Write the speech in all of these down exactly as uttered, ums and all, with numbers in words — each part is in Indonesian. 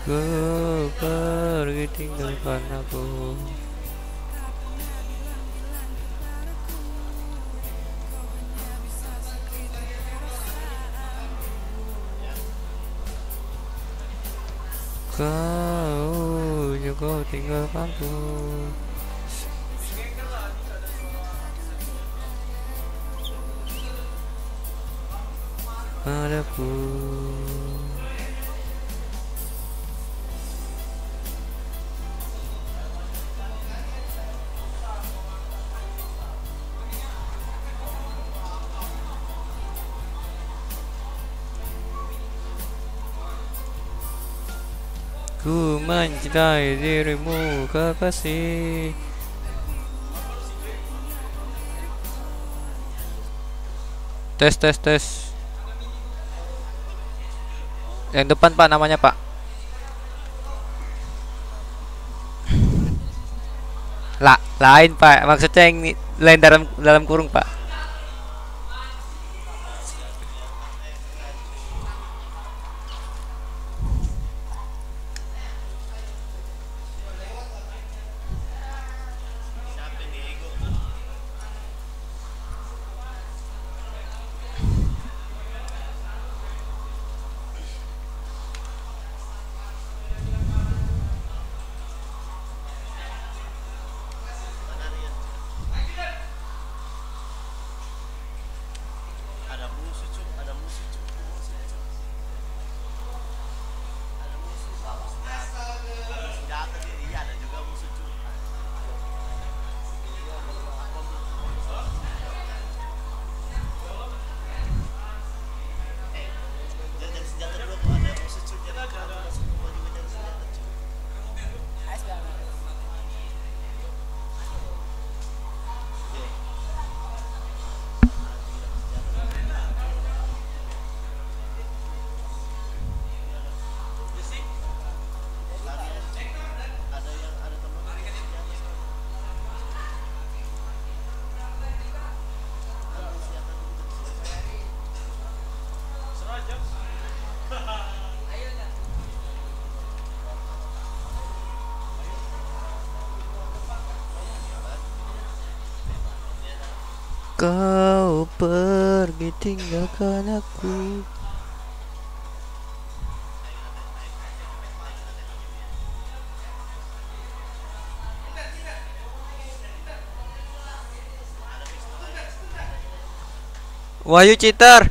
Kau pergi tinggalkan aku. Kau juga tinggalkanku. Padaku. Ku mencintai dirimu kekasih. Tes tes tes. Yang depan pak, namanya pak. Lah, lain pak. Maksudnya yang lain dalam dalam kurung pak. Kau pergi tinggalkan aku. Wahyu cheater.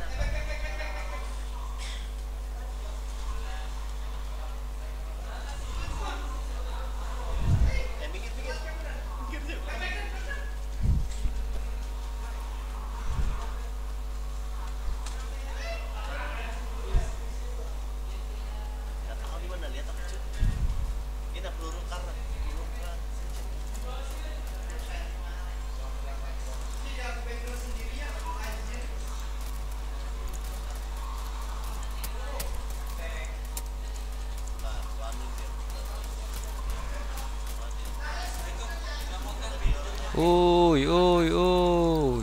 Uy, uy, uy.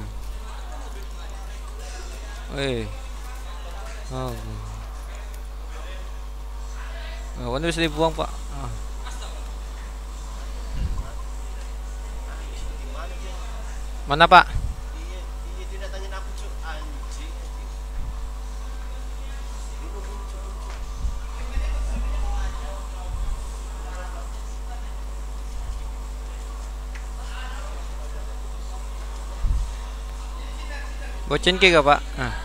Eh. Oh. Oh, kan bisa dibuang, Pak. Ah. Mana, Pak? Bocin ke gak, Pak? Ah.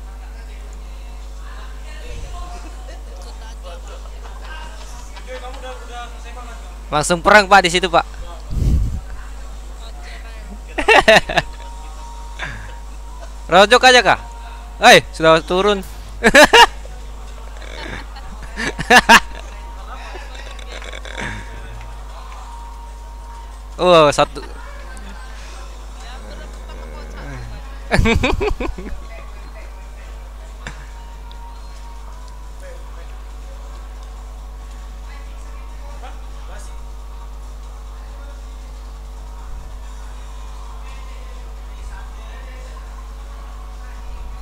Langsung perang, Pak, di situ, Pak. Rojok aja, Kak. Hei, sudah turun. Oh, satu.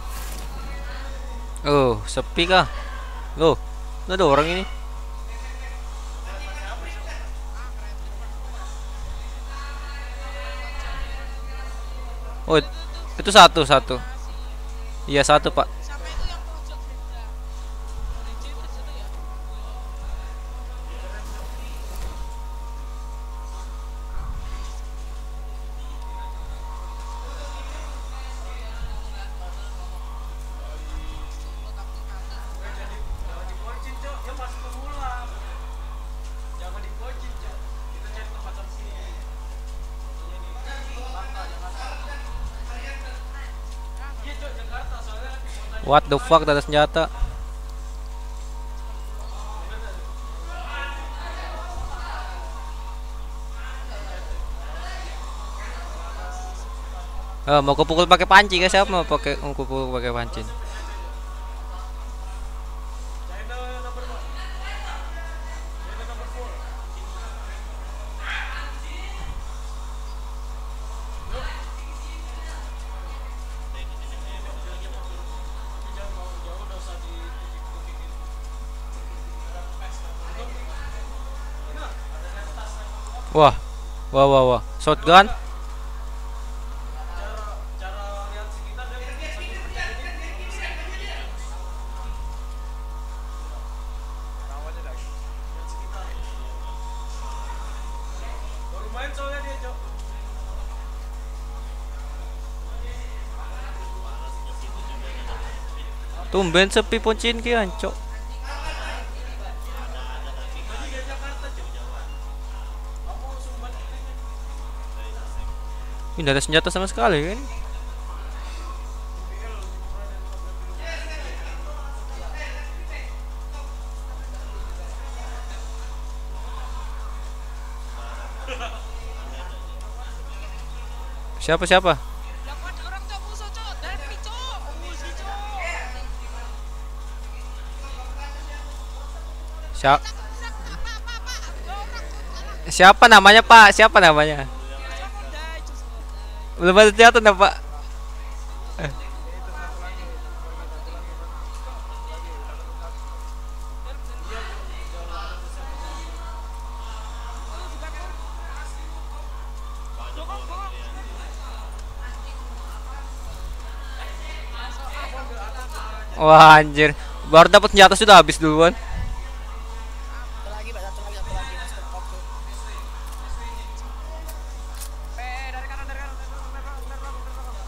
Oh, sepi kah? Loh, nggak ada orang ini. Oh, itu satu satu. Iya satu pak. Sama itu yang pojok beda. Orange itu satu ya. What the fuck, ada senjata. Eh, mau kupukul pakai panci guys, siapa mau pakai mau kupukul pakai panci? Wah, wah, wah, wah, shotgun. Tumben sepi poncin ki ancok. Ini nggak ada senjata sama sekali kan? Siapa siapa? Lah kok ada orang cok musuh cok, Devi cok, musuh cok. Siapa? Pak, pak, pak, pak, ada orang cok. Siapa namanya Pak? Siapa namanya? Samudai, cok, samudai. Belum ada senjata dah Pak. Wah anjir, baru dapat senjata sudah habis duluan. Satu lagi, Pak, satu lagi, satu lagi, masuk ke pop tuh. Eh, dari kanan, dari kanan, dari kanan, dari kanan, dari kanan, dari kanan.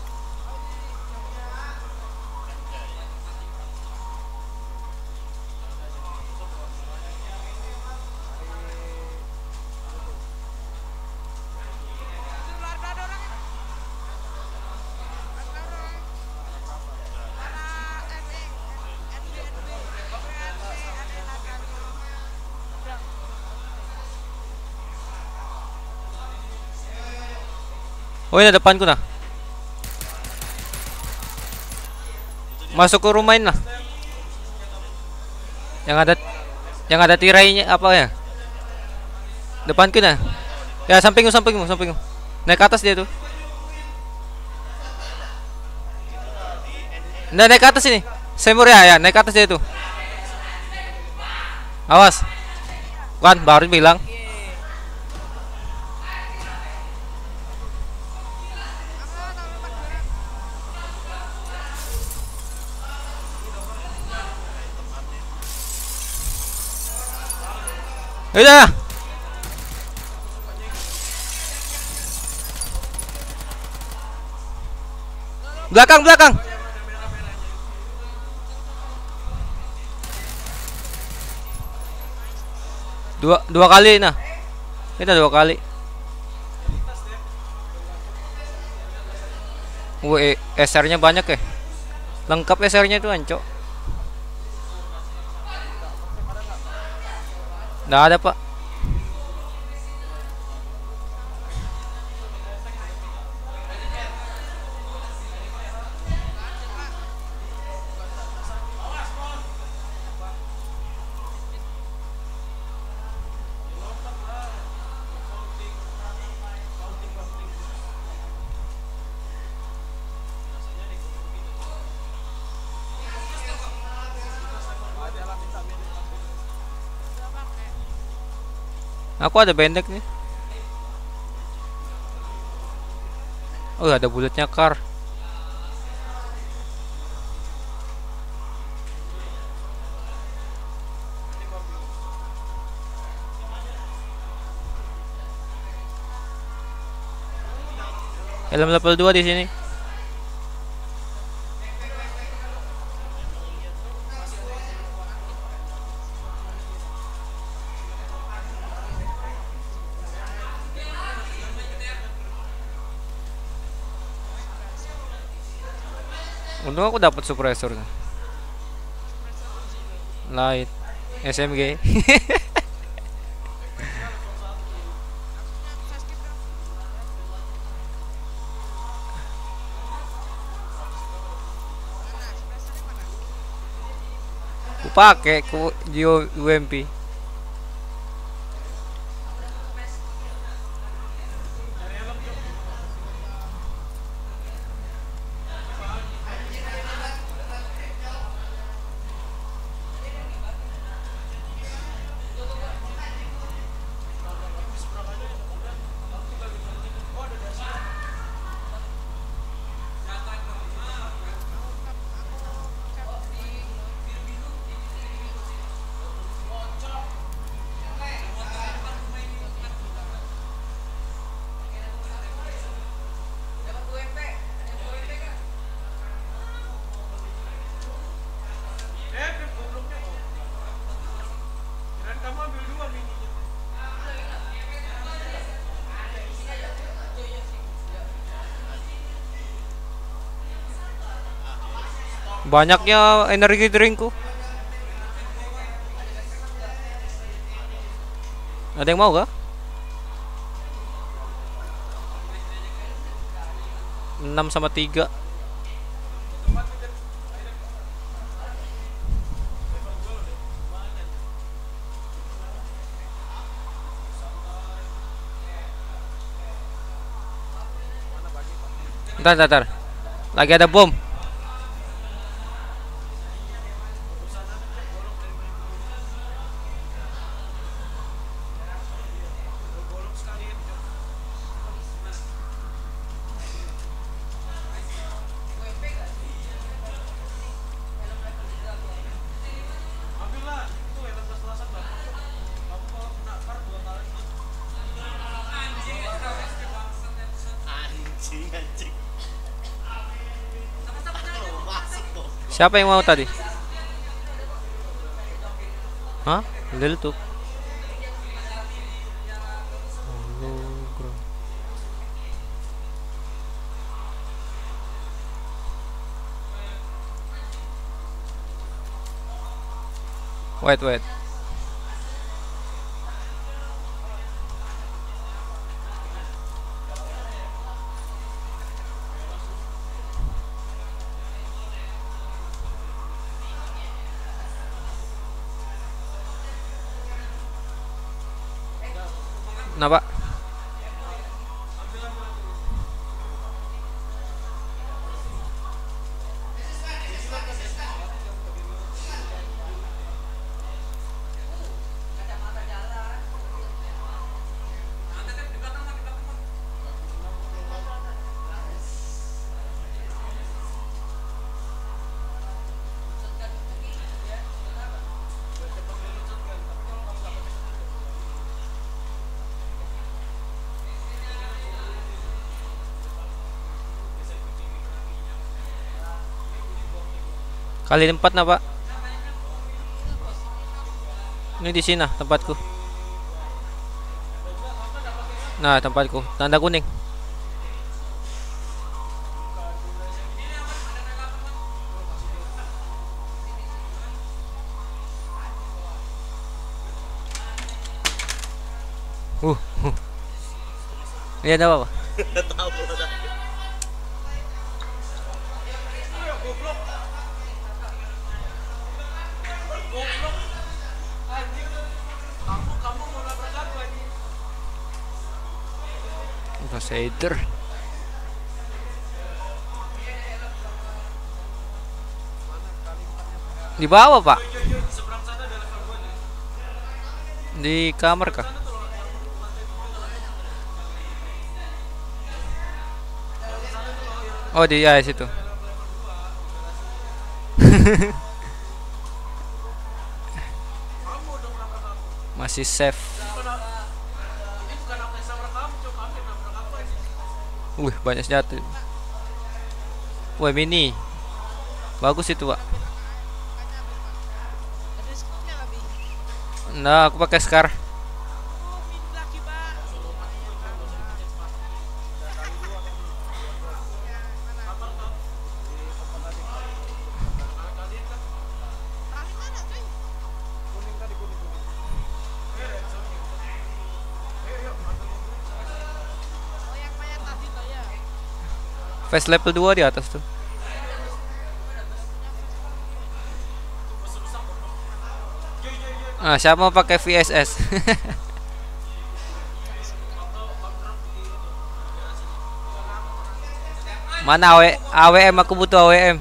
Itu lari, ada orang ini. Ada orang. Mana N B, N B, N B, ada yang nakal. Udah. Oh ini depanku nah. Masuk ke rumah ini lah. Yang ada yang ada tirainya apa ya? Depanku nah. Ya sampingmu sampingmu sampingmu. Naik ke atas dia tuh. Nah, naik ke atas ini. Semur ya, ya, naik ke atas dia tuh. Awas. Kan baru bilang. Udah. Belakang, belakang. Dua dua kali nah. Kita dua kali. Wih, S R-nya banyak ya. Lengkap S R-nya itu ancok. Nggak ada, Pak. Aku ada bendek nih. Oh, ada bulletnya car. Helm level dua di sini. Untung aku dapat suppressor. Light S M G. Ku pakai ku Geo U M P. Banyaknya energi drinkku. Ada yang mau gak? enam sama tiga. Bentar, bentar, bentar. Lagi ada bom. Siapa yang mau tadi? Hah? Lil tuh. Wait, wait. Kenapa? Kali empat nah, Pak. Ini di sini nah, tempatku. Nah, tempatku. Tanda kuning. Uh. uh. Ini ada apa, Pak? Shader di bawah, Pak. Di kamar kah? Oh di ya situ. Masih safe. Wih, banyak senjata. Wah, mini. Bagus itu, Pak. Ada scope-nya lebih. Nah, aku pakai Scar. Oh, mini lagi, Pak. Terakhir mana, cuy? Oh, yang mayat tadi tuh ya. Face level dua di atas tuh. Ah, siapa mau pakai V S S? Mana A W A W M, aku butuh A W M.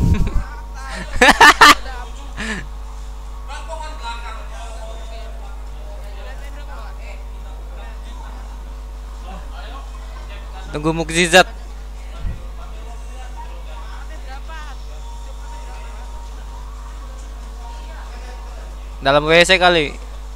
Tunggu mukjizat. Dalam W C kali.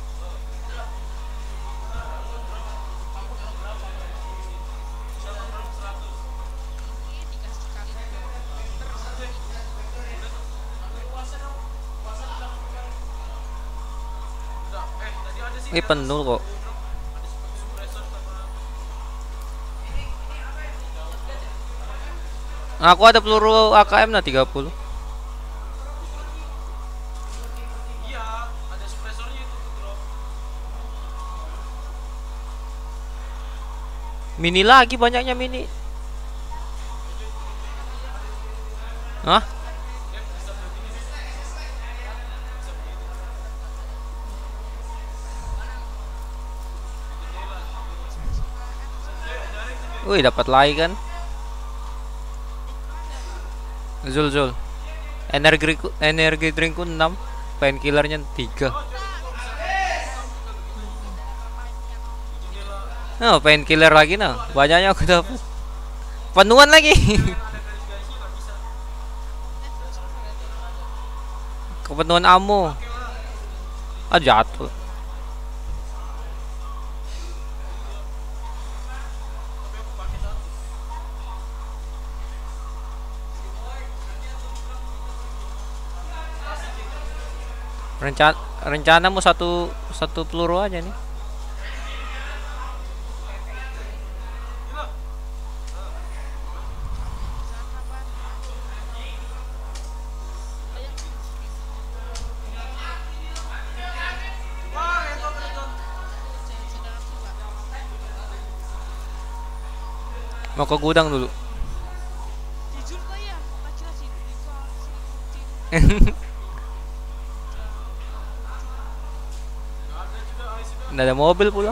Ini penuh kok. Aku ada peluru A K M nah tiga puluh. Mini lagi banyaknya mini. Hah? Wih, dapat lagi kan? Zul Zul. Energi energi drinkku enam, painkillernya tiga. Oh, painkiller lagi nah. Banyaknya aku dapat. Penuhan lagi. Kepenuhan ammo. Ah, jatuh. Rencana rencana mau satu satu peluru aja nih. Mau ke gudang dulu. Jujur kok ya, kecil sih di sini. Nggak ada mobil pula.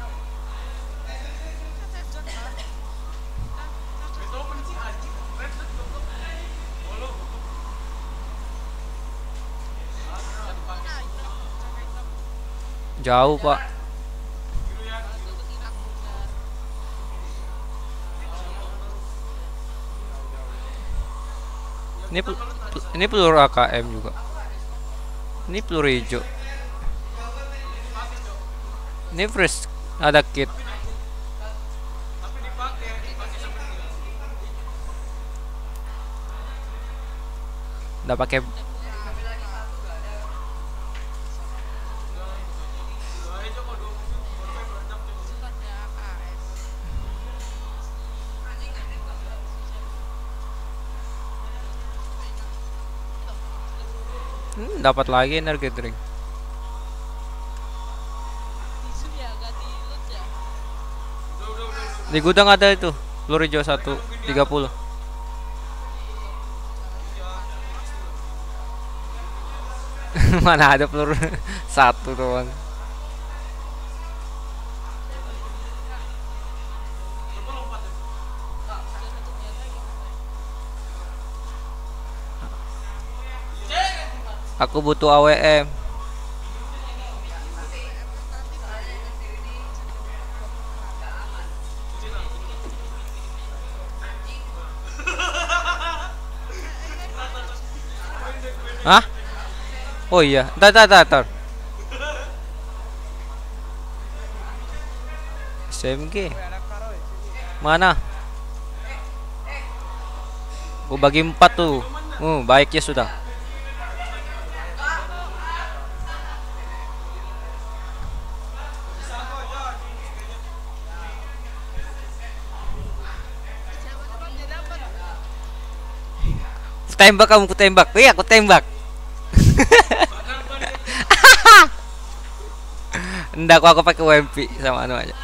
Jauh, Pak. Ini pel ini peluru A K M juga. Ini peluru hijau. Ini fresh, ada kit. Udah pakai. Hmm, dapat lagi energi drink. Di gudang ada itu peluru hijau satu tiga puluh. Mana ada peluru satu doang. Aku butuh A W M. Hah? Oh iya, entar entar entar. entar. S M G. Mana? Gue bagi empat tuh. Uh, baik ya sudah. Tembak kamu, ku tembak. Iya, aku tembak. Enggak, aku, aku pakai W M P sama anu aja.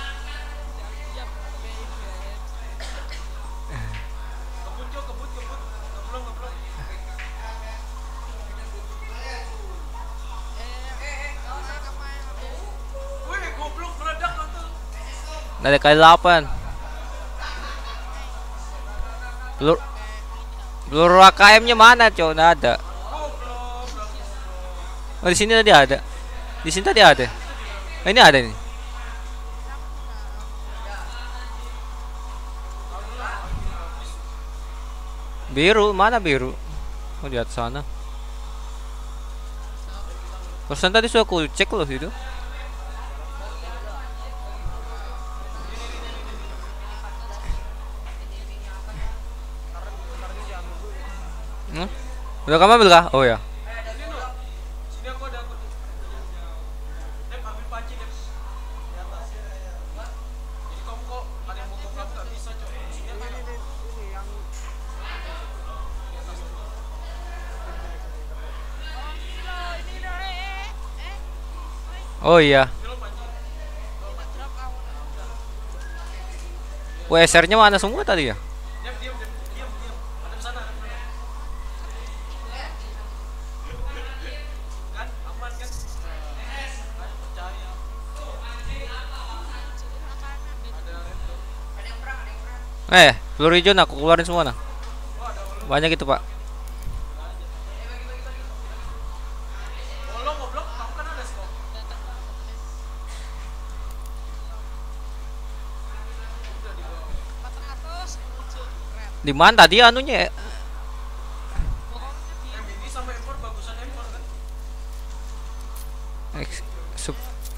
Nggak ada kali delapan. Pelur peluru A K M-nya mana, cow? Nggak ada. Oh, di sini tadi ada. Di sini tadi ada. Oh, ini ada nih. Biru, mana biru? Oh, di atas sana. Pesan tadi sudah aku cek loh itu. Hmm? Udah kamu ambil kah? Oh ya. Oh iya. W S R-nya mana semua tadi ya? Eh, peluru hijau aku keluarin semua nah. Banyak itu, Pak. Di mana tadi anunya? Ex sup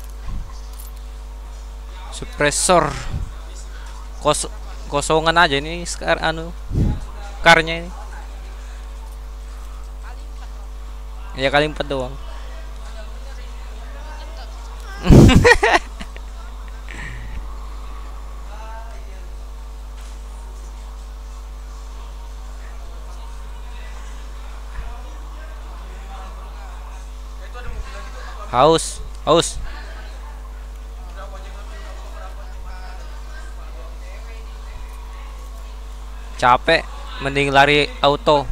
suppressor. Kos kosongan aja ini sekarang anu karnya ini. Ya kali empat doang. Haus, haus. Capek, mending lari auto.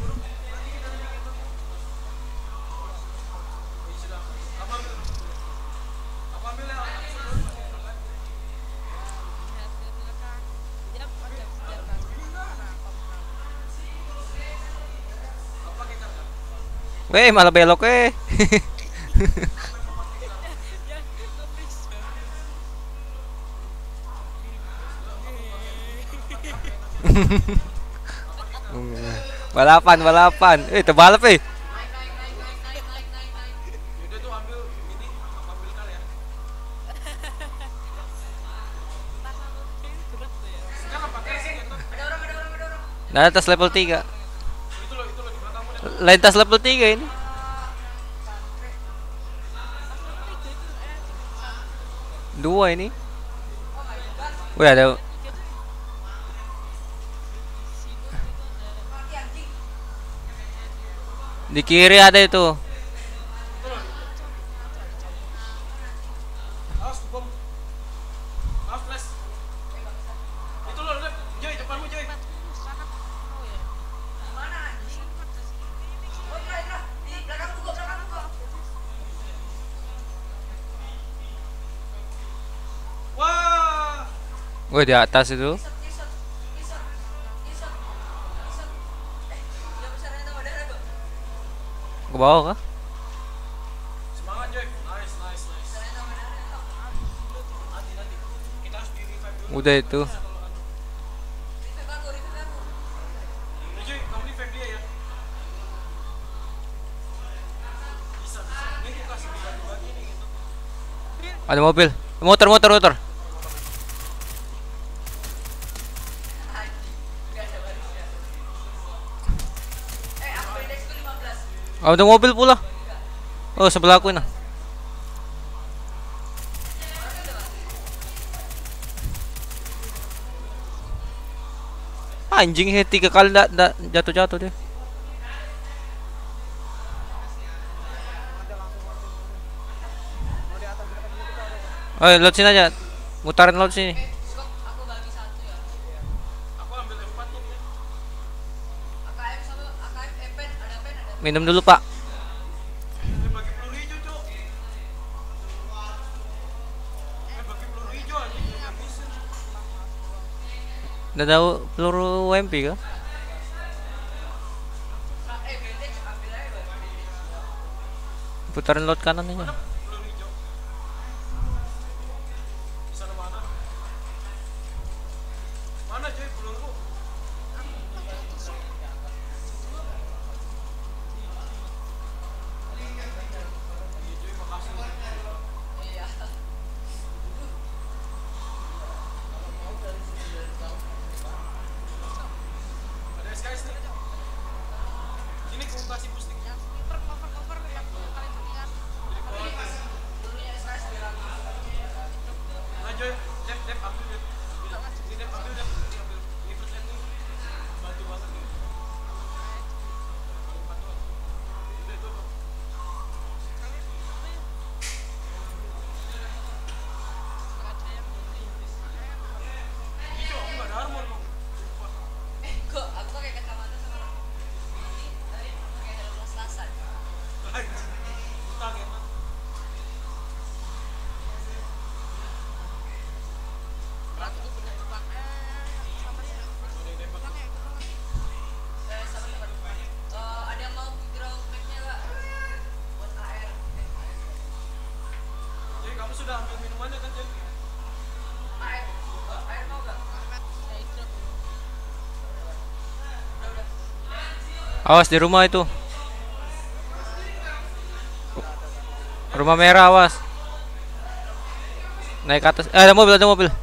Weh, malah belok eh. Balapan, balapan. Eh, terbalap eh. Nah, atas level tiga. Lintas level tiga ini. Dua ini. Wih, ada. Di kiri ada itu. Wih, di atas itu. Ke bawah kah? Semangat Joy. Nice, nice, nice. Kita harus di revive dulu. Udah itu. Joy, kamu revive dia ya. Ada mobil. Motor, motor, motor. Oh, ada mobil pula. Oh, sebelah aku nah. Anjing, he, tiga kali ndak ndak jatuh-jatuh dia. Oh, laut sini aja. Mutarin laut sini. Minum dulu, Pak. Eh, bagi peluru hijau, Cok. Eh, bagi peluru hijau aja habisin. Udah tahu peluru U M P kah? Putarin laut kanan aja. Peluru hijau. Di sana mana? Mana, Joy, peluru? Ada S K S nih. Ini aku kasih boosting. Nah, Joy, Dep, Dep, ambil Dep. Ini Dep, ambil Dep. Ini ambil. Ini first aid nih. Bantu banget nih. Bantuan. Udah, itu, Bang. Hijau, aku nggak ada armor, Bang. Anjing. Utang ya, Bang. Jadi kamu sudah ambil minumannya kan, Jen? Awas di rumah itu. Rumah merah, awas. Naik ke atas. Eh, ada mobil, ada mobil.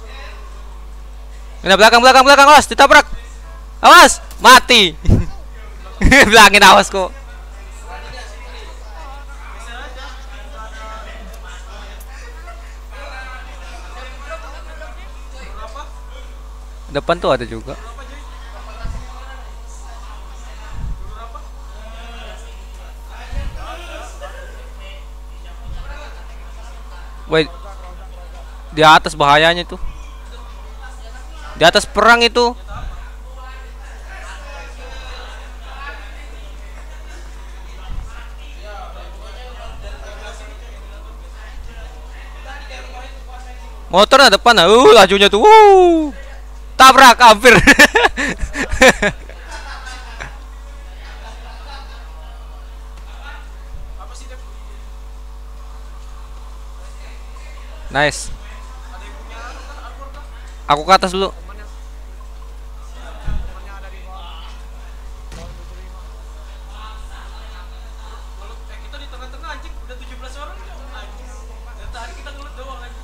Ini belakang, belakang, belakang, awas, ditabrak. Awas, mati. Bilangin awas kok. Depan tuh ada juga. Wait, di atas bahayanya tuh. Di atas perang itu. Motor ada depan, uh, lajunya tuh, uh, tabrak hampir. Apa sih, Dep? Nice. Ada yang punya anu kah? Armor kah? Aku ke atas dulu. Temannya. Temannya ada di bawah. Bawah tujuh puluh lima. Kalau eh kita di tengah-tengah anjing udah tujuh belas orang, Cok. Anjing. Dan tadi kita ngelut doang anjing.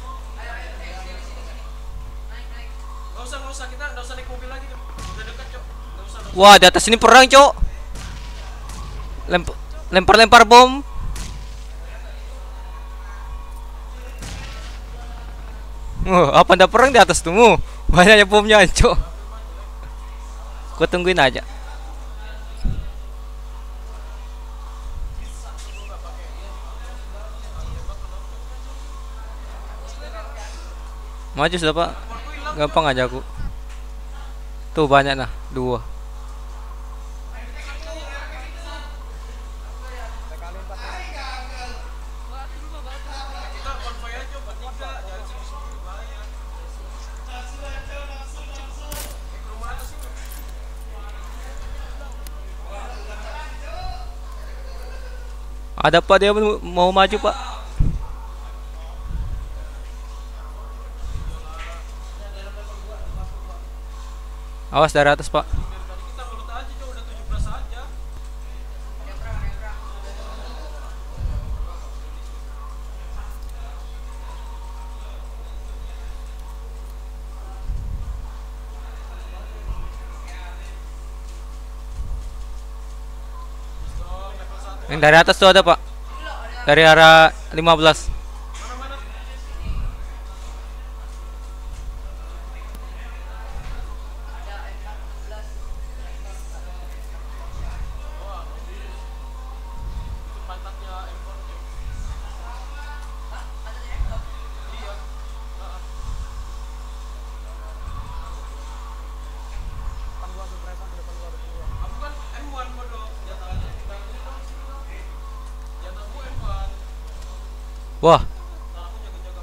Gak usah, gak usah, kita gak usah naik mobil lagi, Dep. Udah dekat, Cok. Gak usah, gak usah. Wah, di atas ini perang, Cok. Lemp- lempar-lempar bom. Wah, apa ndak perang di atas tuh? Mu? Banyaknya bomnya, Cok. Gua tungguin aja. Maju sudah, Pak. Gampang aja aku. Tuh banyak nah, dua. Kita konvoy aja bertiga, jangan sendiri-sendiri bahaya. Eh, ke rumah atas itu. Ada Pak, dia mau maju, Pak. Awas dari atas, Pak. Dari tadi kita ngelut aja, Cok. Udah tujuh belas aja. Yang dari atas tuh ada, Pak. Dari arah lima belas. Aku kan M satu bodoh. Jatuhnya jatuhmu M satu. Wah, Nah, aku jaga-jaga.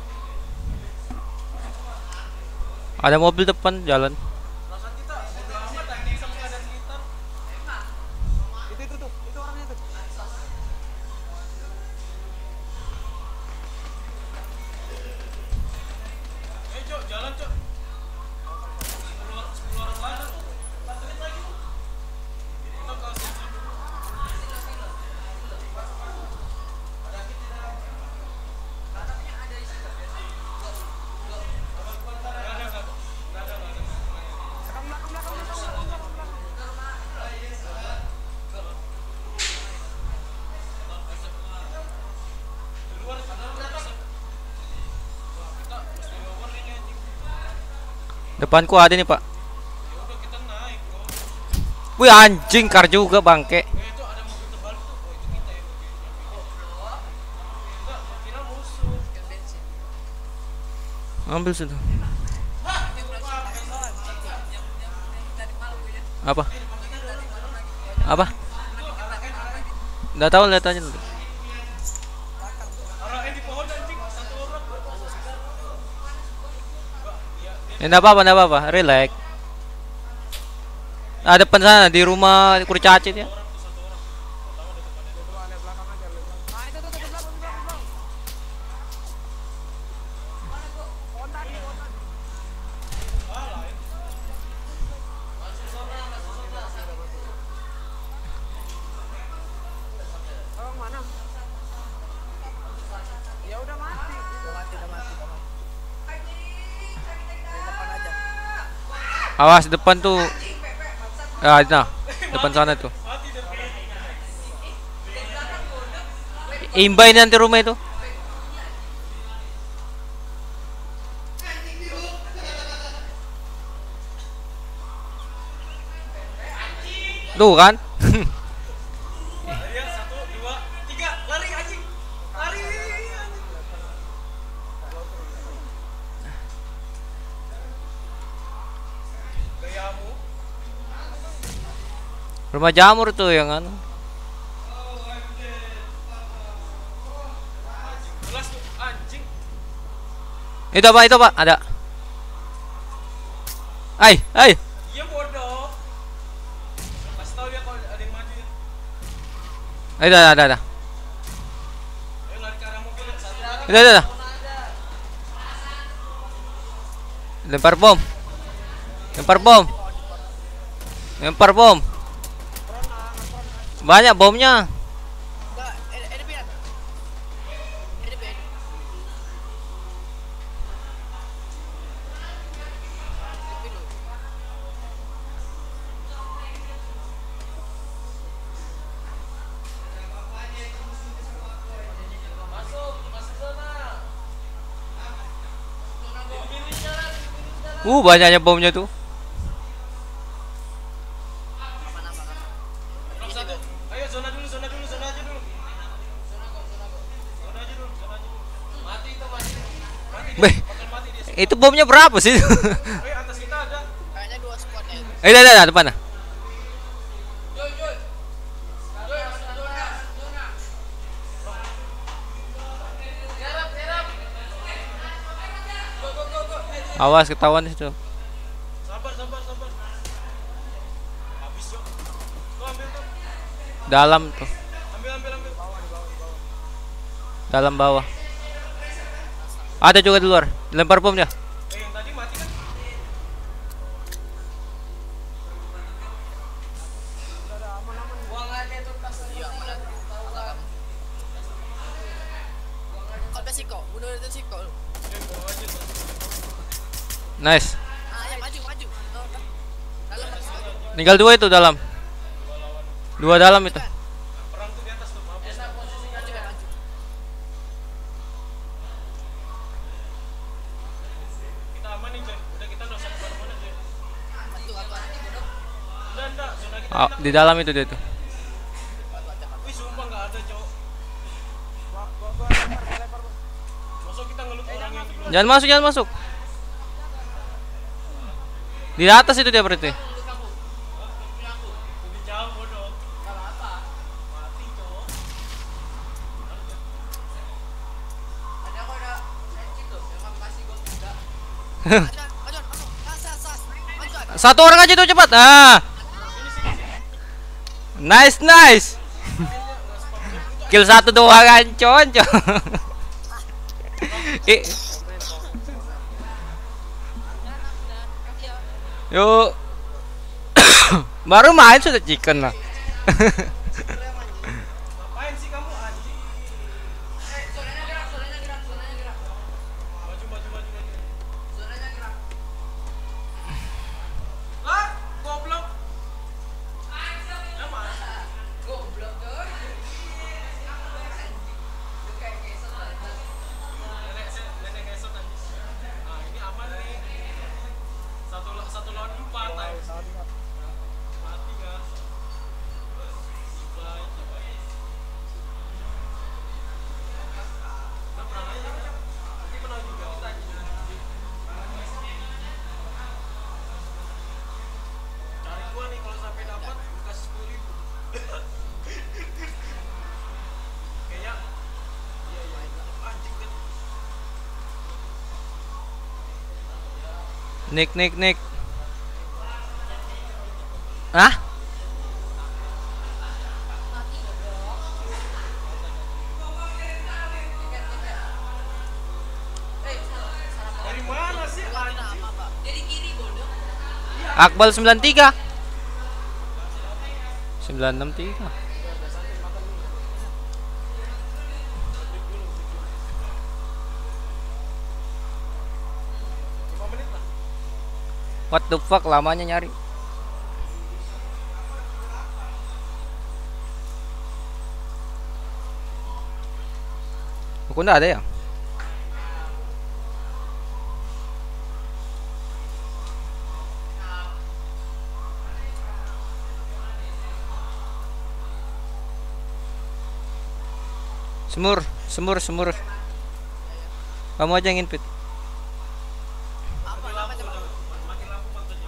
ada mobil depan jalan. Perasaan kita bodoh amat anjing sama keadaan sekitar. Itu itu tuh, itu orangnya tuh. Eh, Cok, jalan, Cok. sepuluh orang sepuluh orang lagi. empat menit lagi. Kita ke sini. Depanku ada nih, Pak. Ya udah kita naik, Bro. Wih, anjing kar juga bangke. Eh, itu ada mobil terbalik tuh. Oh, itu kita yang mobilnya. Enggak, gua kira musuh. Ambil sudah. Apa? Apa? Nggak tahu, lihat aja dulu. Arahnya di pohon anjing, satu orang. Eh, nggak apa-apa, nggak apa-apa, relax. Ah, depan sana di rumah kurcaci ya. Ya udah mati. Udah mati, udah mati, udah mati. Di depan aja. Awas depan tuh. Ah, nah, depan sana tuh. Imbay nanti rumah itu. Tuh kan? Ya, satu, dua, tiga, lari anjing. Lari anjing. Gayamu. Rumah jamur tuh yang kan. Jelas tuh anjing. Itu apa? Itu apa? Ada. Hai, hai. Iya bodoh. Kasih tahu ya kalau ada yang maju ya. Ada, ada, ada. Ayo lari ke arah mobil ya. Satu arah. Ada, ada, ada. Lempar bom. Lempar bom. Lempar bom. Banyak bomnya. Enggak, ada ada pian. Ada pian. Uh, banyaknya bomnya tuh. Blok satu. Ayo zona dulu, zona dulu, zona aja dulu. Zona kok, zona kok. Zona aja dulu, zona aja dulu. Mati itu mati. Mati dia. Beh, Bakal mati dia. itu bomnya berapa sih? Eh, atas kita ada. Kayaknya dua squad ya. Eh, ada, ada, depan. Nah. Joy, Joy. Joy, masuk zona, zona. Serap, serap. Go, go, go, go. Awas ketahuan itu. Sabar, sabar, sabar. Habis, Jok. Tuh ambil tuh. Dalam tuh, Ambil, ambil, ambil. Bawah, di bawah, di bawah. dalam bawah. Ada juga di luar. Lempar bom dia. Eh, yang tadi mati kan? Buang aja tuh tas. Iya, mana? Kau Siko, bunuh itu Siko. Eh, bawa aja tuh. Nice. Ah, ya maju, maju. Tuh, tuh. Dalam maju. Tinggal dua itu dalam. Dua dalam itu. Perang tuh di atas. enggak, zona kita Ah, enak. di dalam itu dia tuh. Wih, sumpah enggak ada, Cok. Gua gua gua lempar, gua lempar, Bang. Masuk kita ngelut orang yang di luar. Jangan masuk, jangan masuk. Di atas itu dia berarti. Lebih jauh bodoh. Kalau apa? Mati, Cok. Ada kok ada sensit tuh, yang kasih gua juga. Ajar, ajar, masuk. Sas, sas, sas. Ajar. Satu orang aja tuh cepat. Ah. Nice, nice. Kill satu doang kan, conco. Eh, yuk. Baru main sudah chicken lah. Ngapain sih kamu anjing? Eh, zonanya gerak, zonanya gerak, zonanya gerak. Maju, maju, maju, maju. Zonanya gerak. Lah, goblok. Lama. Goblok coy. Lu kayak kesel banget. Nenek se- nenek ngesot anjing. Nah, ini aman nih. Satu la- satu lawan empat. Mati enggak? Gila, gila. Nah, perang aja. Nanti menang juga kita anjing. Cari gua nih kalau sampai dapat gua kasih sepuluh ribu. Kayak iya iya anjing kan. Nick, Nick, Nick. Hah? Dari mana sih anjing? Dari kiri bodoh. Akbal sembilan tiga. sembilan enam tiga. lima menit lah. What the fuck, lamanya nyari. Buku nggak ada ya? Semur, semur, semur. Kamu aja yang invite. Mati lampu, mati lampu pantatnya.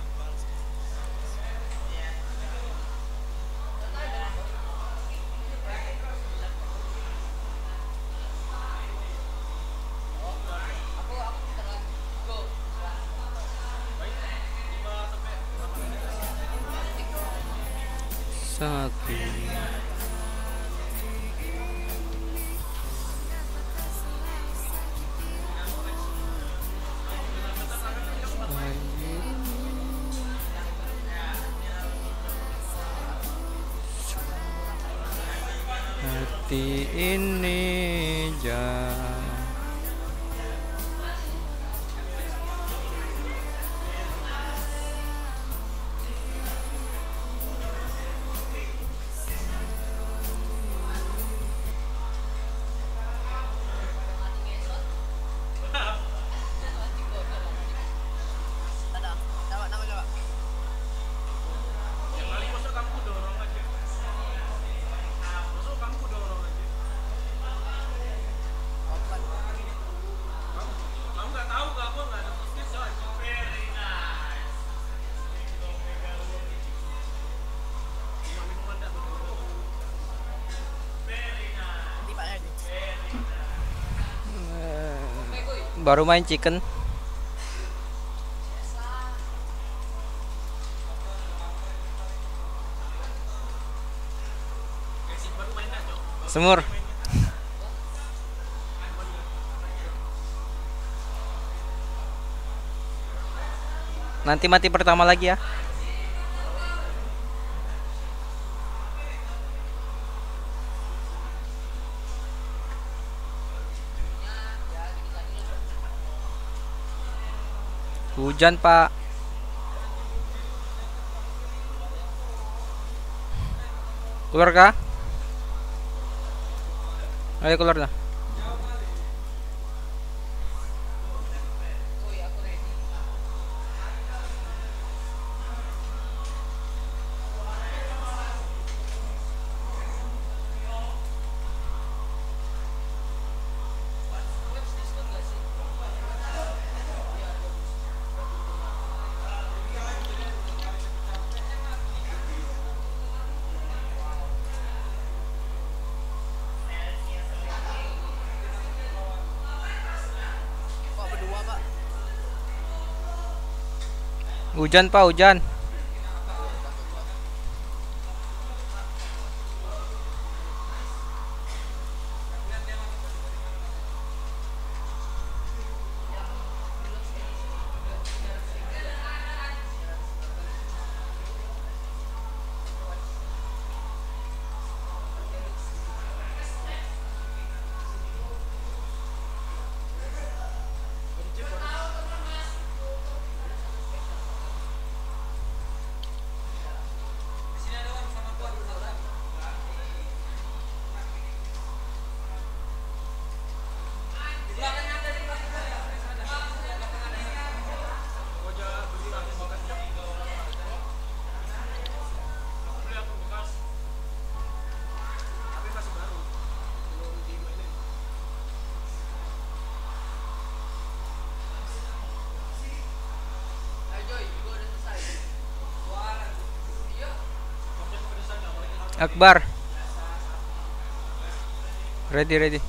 Sakit. Hati ini jangan. Yang kali masuk kamu dorong aja. Masuk kamu dorong aja. Kamu nggak tahu gak gua nggak ada bisnis coy. Very nice. Cuma minuman dah betul. Very nice. Baru main chicken. Exit baru main dah, Cok. Semur. Nanti mati pertama lagi ya. Hujan, Pak. Keluar kah? Ayo keluar dah. Hujan pak, hujan. Akbar. Ready, ready.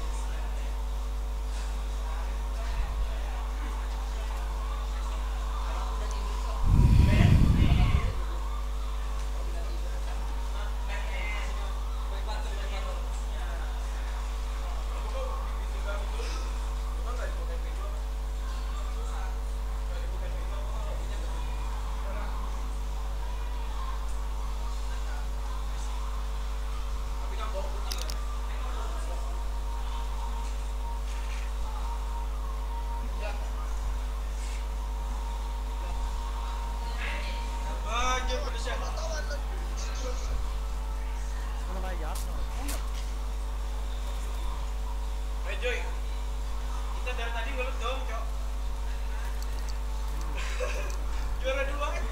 Joy, kita dari tadi ngelut dong, Cok. Juara dua kan?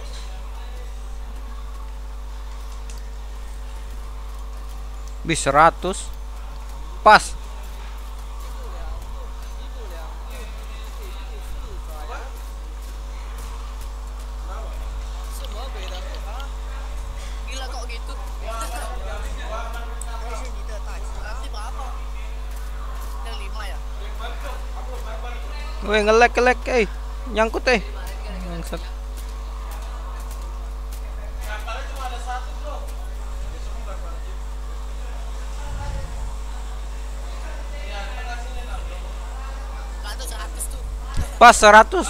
Bis seratus. Pas. Semua beda tuh, ha? Gila kok gitu. Nanti berapa? Yang lima ya? Weh, ngelek ngelek eh. Nyangkut eh. Bangsat. Seratus seratus tuh. Pas seratus.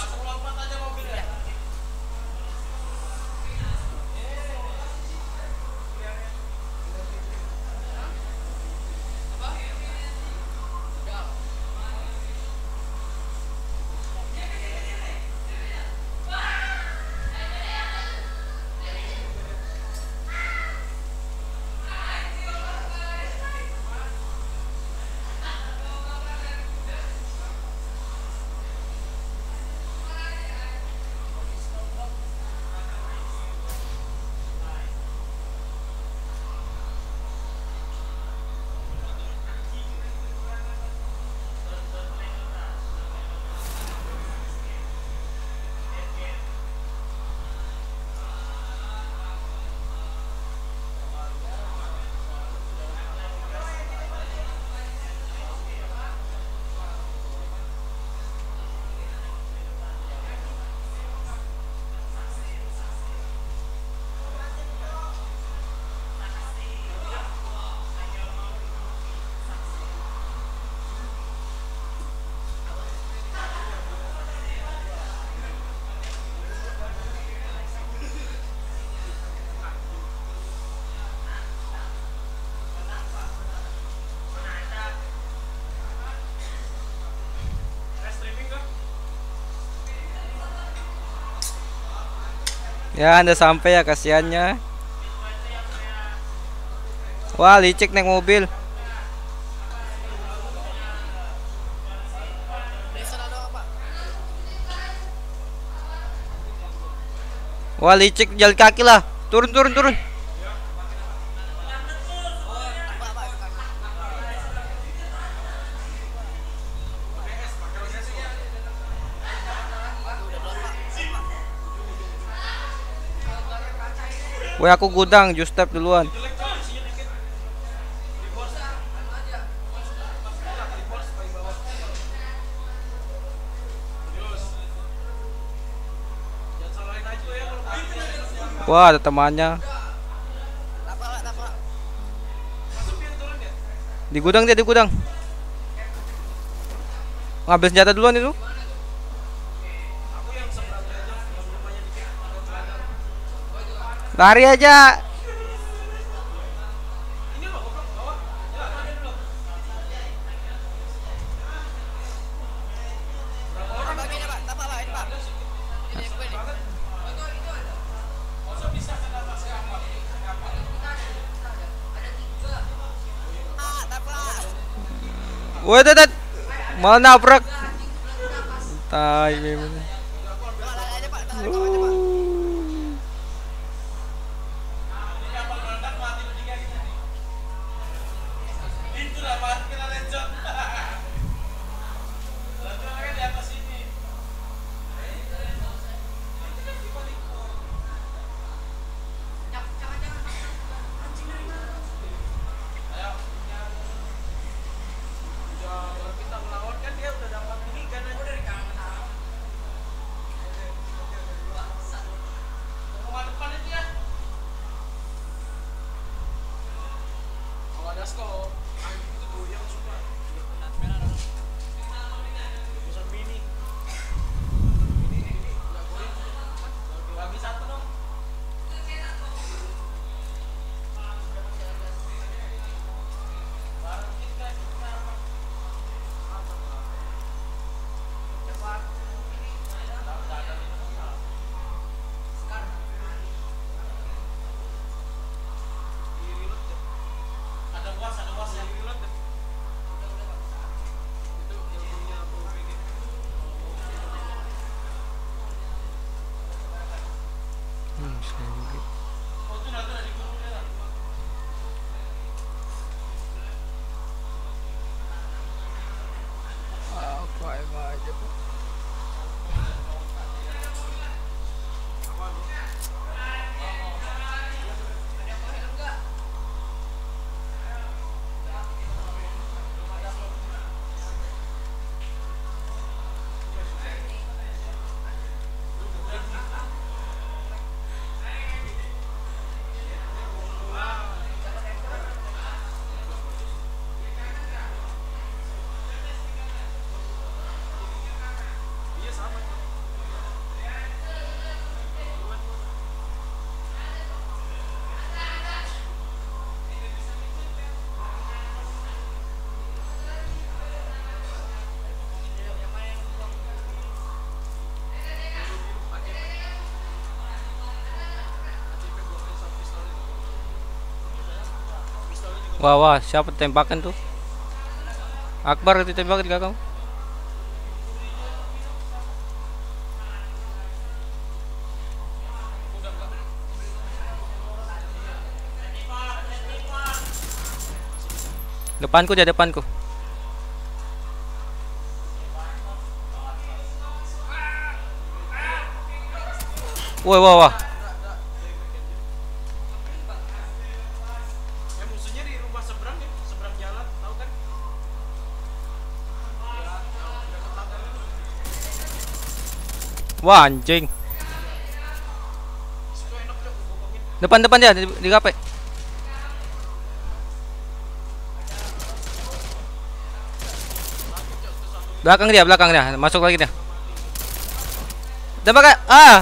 Ya, Anda sampai ya, kasihannya. Wah, licik naik mobil. Wah, licik, jalan kaki lah. Turun, turun, turun. Woi, aku gudang, just step duluan. Jangan salahin aja ya kalau Wah, ada temannya. Tapak lah, tapak. Di gudang dia, di gudang. Ngambil senjata duluan itu. Lari aja. Tapak gini, Pak. Tapak, Pak. Ini, Pak. Ini gue nih. Ah, tapak. Woi, tetet. Malah nabrak. Tai memang. Pak, lari aja, Pak. Tarik bawah aja, Pak. Wah, wah, siapa tembakan tuh? Akbar ditembak di kakak. Depanku dia, depanku. Wah, wah, wah. Wah, anjing. Depan-depan dia di, di gape. Belakang dia, belakang dia. Masuk lagi dia. Tembak. Ah.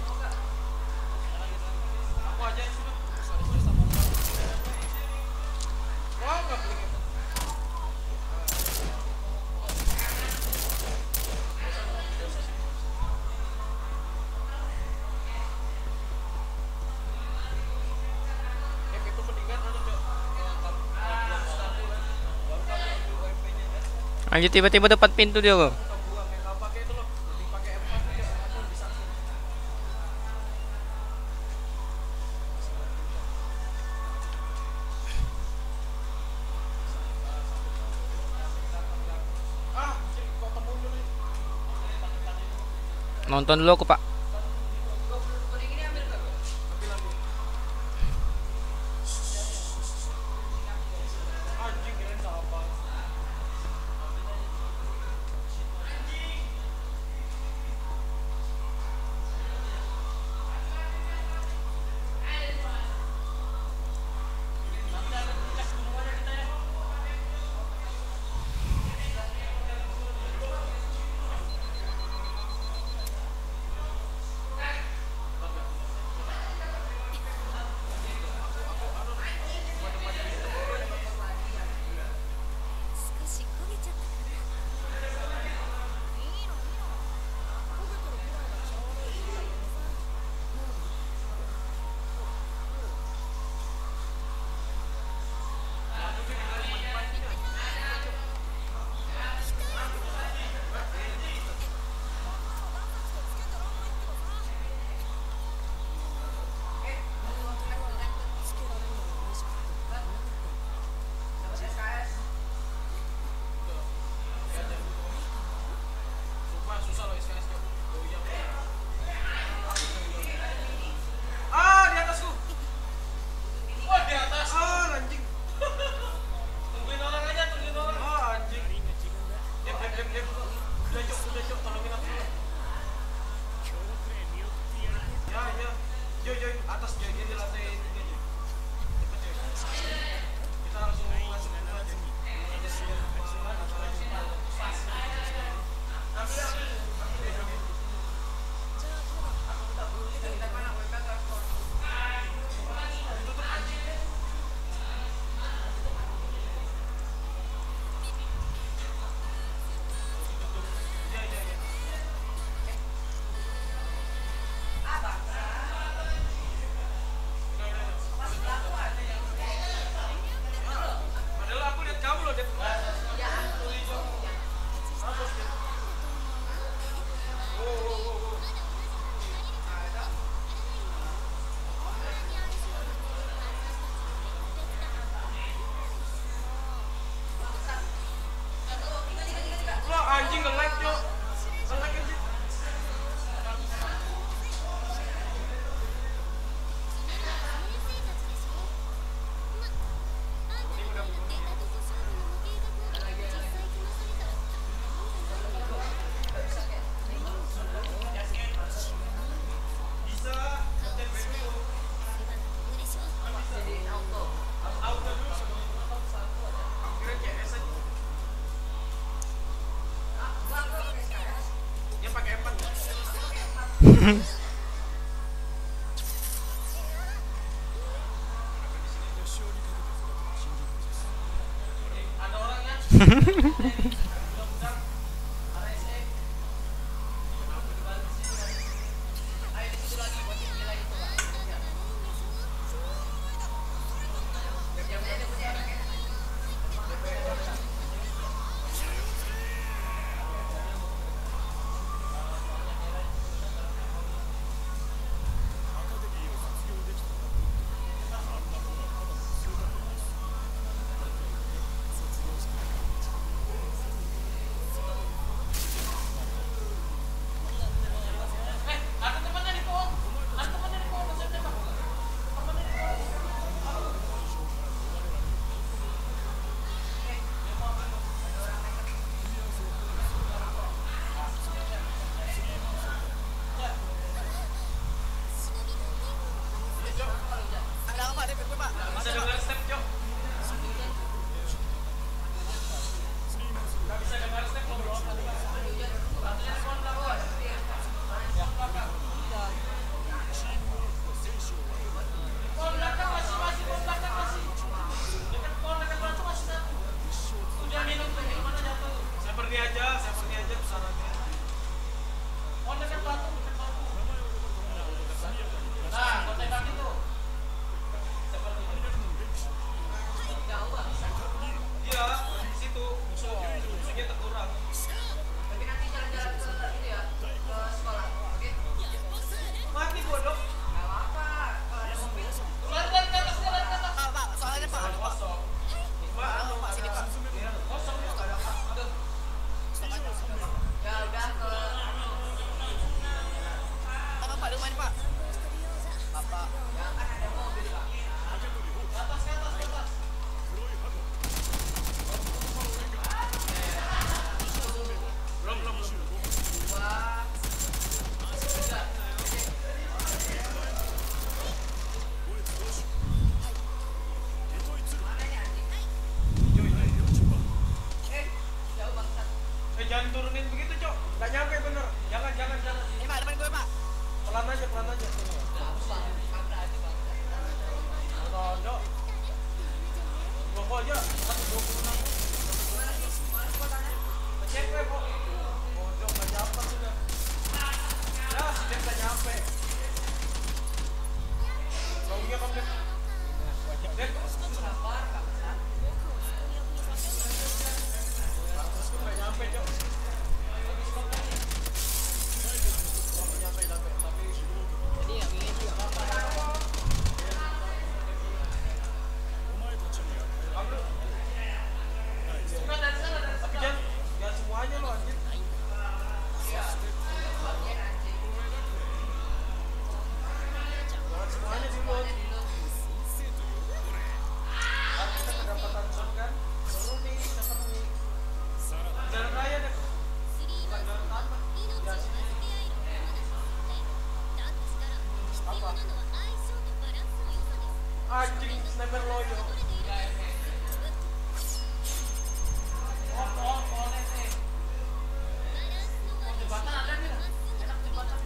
Anjir, tiba-tiba depan pintu dia kok. Nonton dulu aku, Pak. Ada orangnya. Ayo di situ lagi buat yang nilai itu, Pak. Jam-jamnya ada punya enak ya. Eh, ada temannya di pohon. Ada temannya di pohon. Saya tembak. Temannya di pohon. Ada apa, Pak? Ada gue, Pak. Bisa dengar step, Cok. Nggak bisa dengar step lo, bro. Satunya di pohon belakang. Pohon belakang masih, masih, pohon belakang masih. Dekat pohon, dekat batu masih satu. Udah minum tuh, gimana jatuh? Saya pergi aja, saya pergi aja pesanannya. Pohon dekat batu, dekat batu. Nah, kau tembak itu. Seperti ini. Jauh, Pak. Iya, di situ musuh, musuhnya terkurang. Tapi nanti jalan-jalan ke itu ya, ke sekolah. Oke? Mati gua dong. Nggak apa-apa. Kalau ada mobil. Lari lari ke atas, lari ke atas. Pak, Pak, soalnya Pak. Kosong. Pak, anu, Pak, sini, Pak. Iya, kosong ya, nggak ada apa. Ya udah ke Pak, Pak, lu main, Pak. Bapak, ya kan ada mobil, Pak. Ke atas, ke atas, ke atas. Belum, belum, belum. Dua, tiga. Mana ini anjing? Eh, jauh bangsat. Eh, jangan turunin begitu, Cok. Nggak nyampe bener. Jangan, jangan, jangan. Ini Pak, depan gue, Pak. Pelan aja, pelan aja. Bagus, Pak. Kabra aja, Pak. Rodo. Gua aja satu dua puluh enam. Gimana sih? Gimana sih kotanya? Cek we, Bo. Bodoh nggak nyampe sudah. Ya, sudah nggak nyampe. Lognya komplit. Dek, Sabar, bangsat. nggak nyampe, Cok. Jadi ya, begini juga apa-apa. Ambil. Bukan dari sana, dari tapi jangan, jangan semuanya lo anjir. Iya. Bagian anjing. Jangan semuanya di lot. Kan kita kedapatan shot kan. Seru nih, seru nih. Jalan raya deh. Bukan jalan taman. Ya sini. Apa? Anjing sniper loyo. Oh, oh, oh, nih. Jembatan ada nih. Enak jembatan.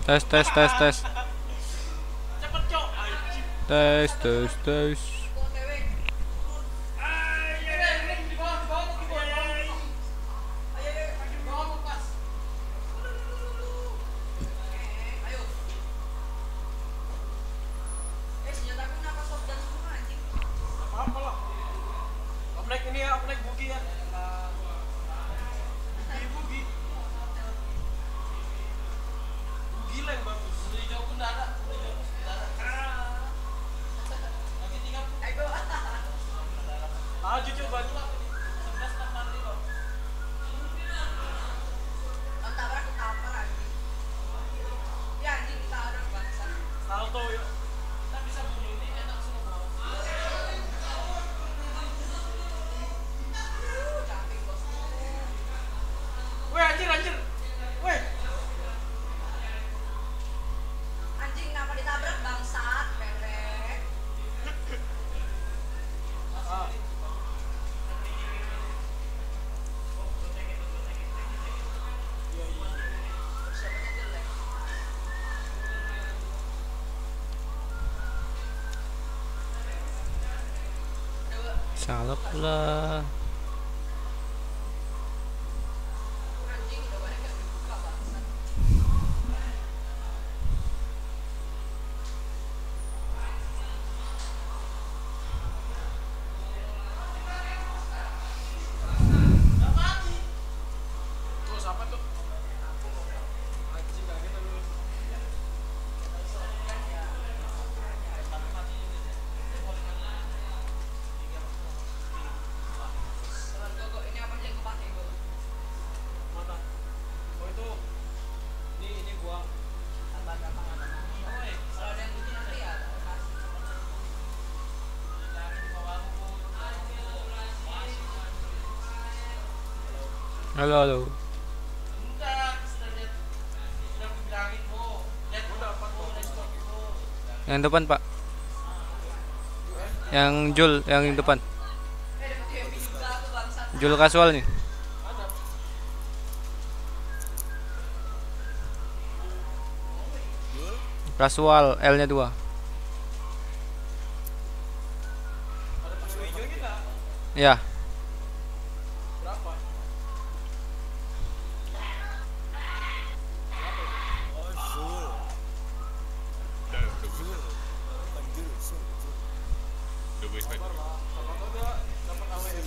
Tes tes tes tes. Cepet cok. Anjing. Tes tes tes. Gua O T W. Ayo, di bawah, di bawah, di bawah. Ayo, ayo, Di bawah pas. eh, ayo. Eh, senjataku kenapa shotgun semua anjing? Apa lah. Om naik ini ya, om naik bugi ya. Bugi, bugi. Bugi lah yang bagus. Dari jauh pun nggak ada. Dari jauh pun nggak ada. Lagi tiga puluh. Ayo. Laju coba dulu. Sebelas tambah lima. Om tabrak ke tampar anjing. Ya anjing kita ada bangsa. Salto yuk. Kita bisa bunuh ini enak semua. Camping bosku. Weh anjir anjir. Weh. Anjing kenapa ditabrak bangsat, bebek. Ah. Siapanya jelek. Coba Salep lah. anjing udah banyak yang dibuka bangsat. Tuh siapa tuh? Anjing kaget aku. Sabar gua, gua. Ini apa aja yang gua pakai gua. Mana? Oh itu. Ini ini gua. Apa ya? Kalau ada yang butuh nanti ya kasih. Halo halo. Enggak, sudah lihat. Sudah aku bilangin, Bu. Lihat udah apa tuh? Udah stop itu. Yang depan pak. Yang Jul yang depan. Eh dapat U M P juga aku bangsat. Jul kasual nih. Ada. Kasual L-nya dua. Ada pasir hijaunya enggak? Ya. Berapa? Sabar lah. Siapa tahu dia dapat A W M.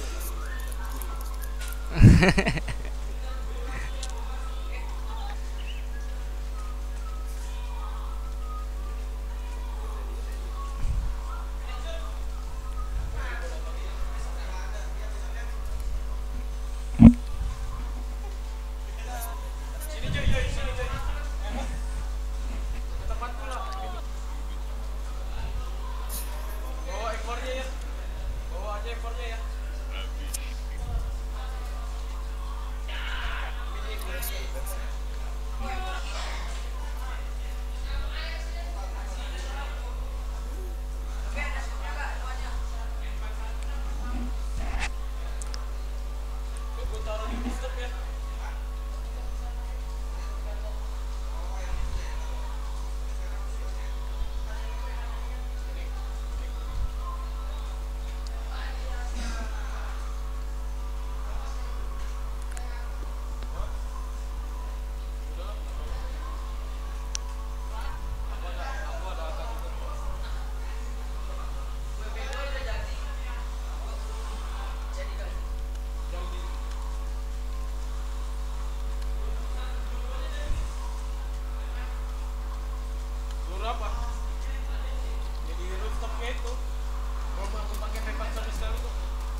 Sini Joy, Joy, sini Joy. Ke tempatku lah. Bawa ekornya ya. Bawa aja ekornya ya. Ini ekornya. Oke, ada stoknya enggak semuanya? Gue taruh di booster ya. Jadi kali. Suruh apa? Jadi rooftopnya itu. Mau aku pakai pepak sama sekali tuh.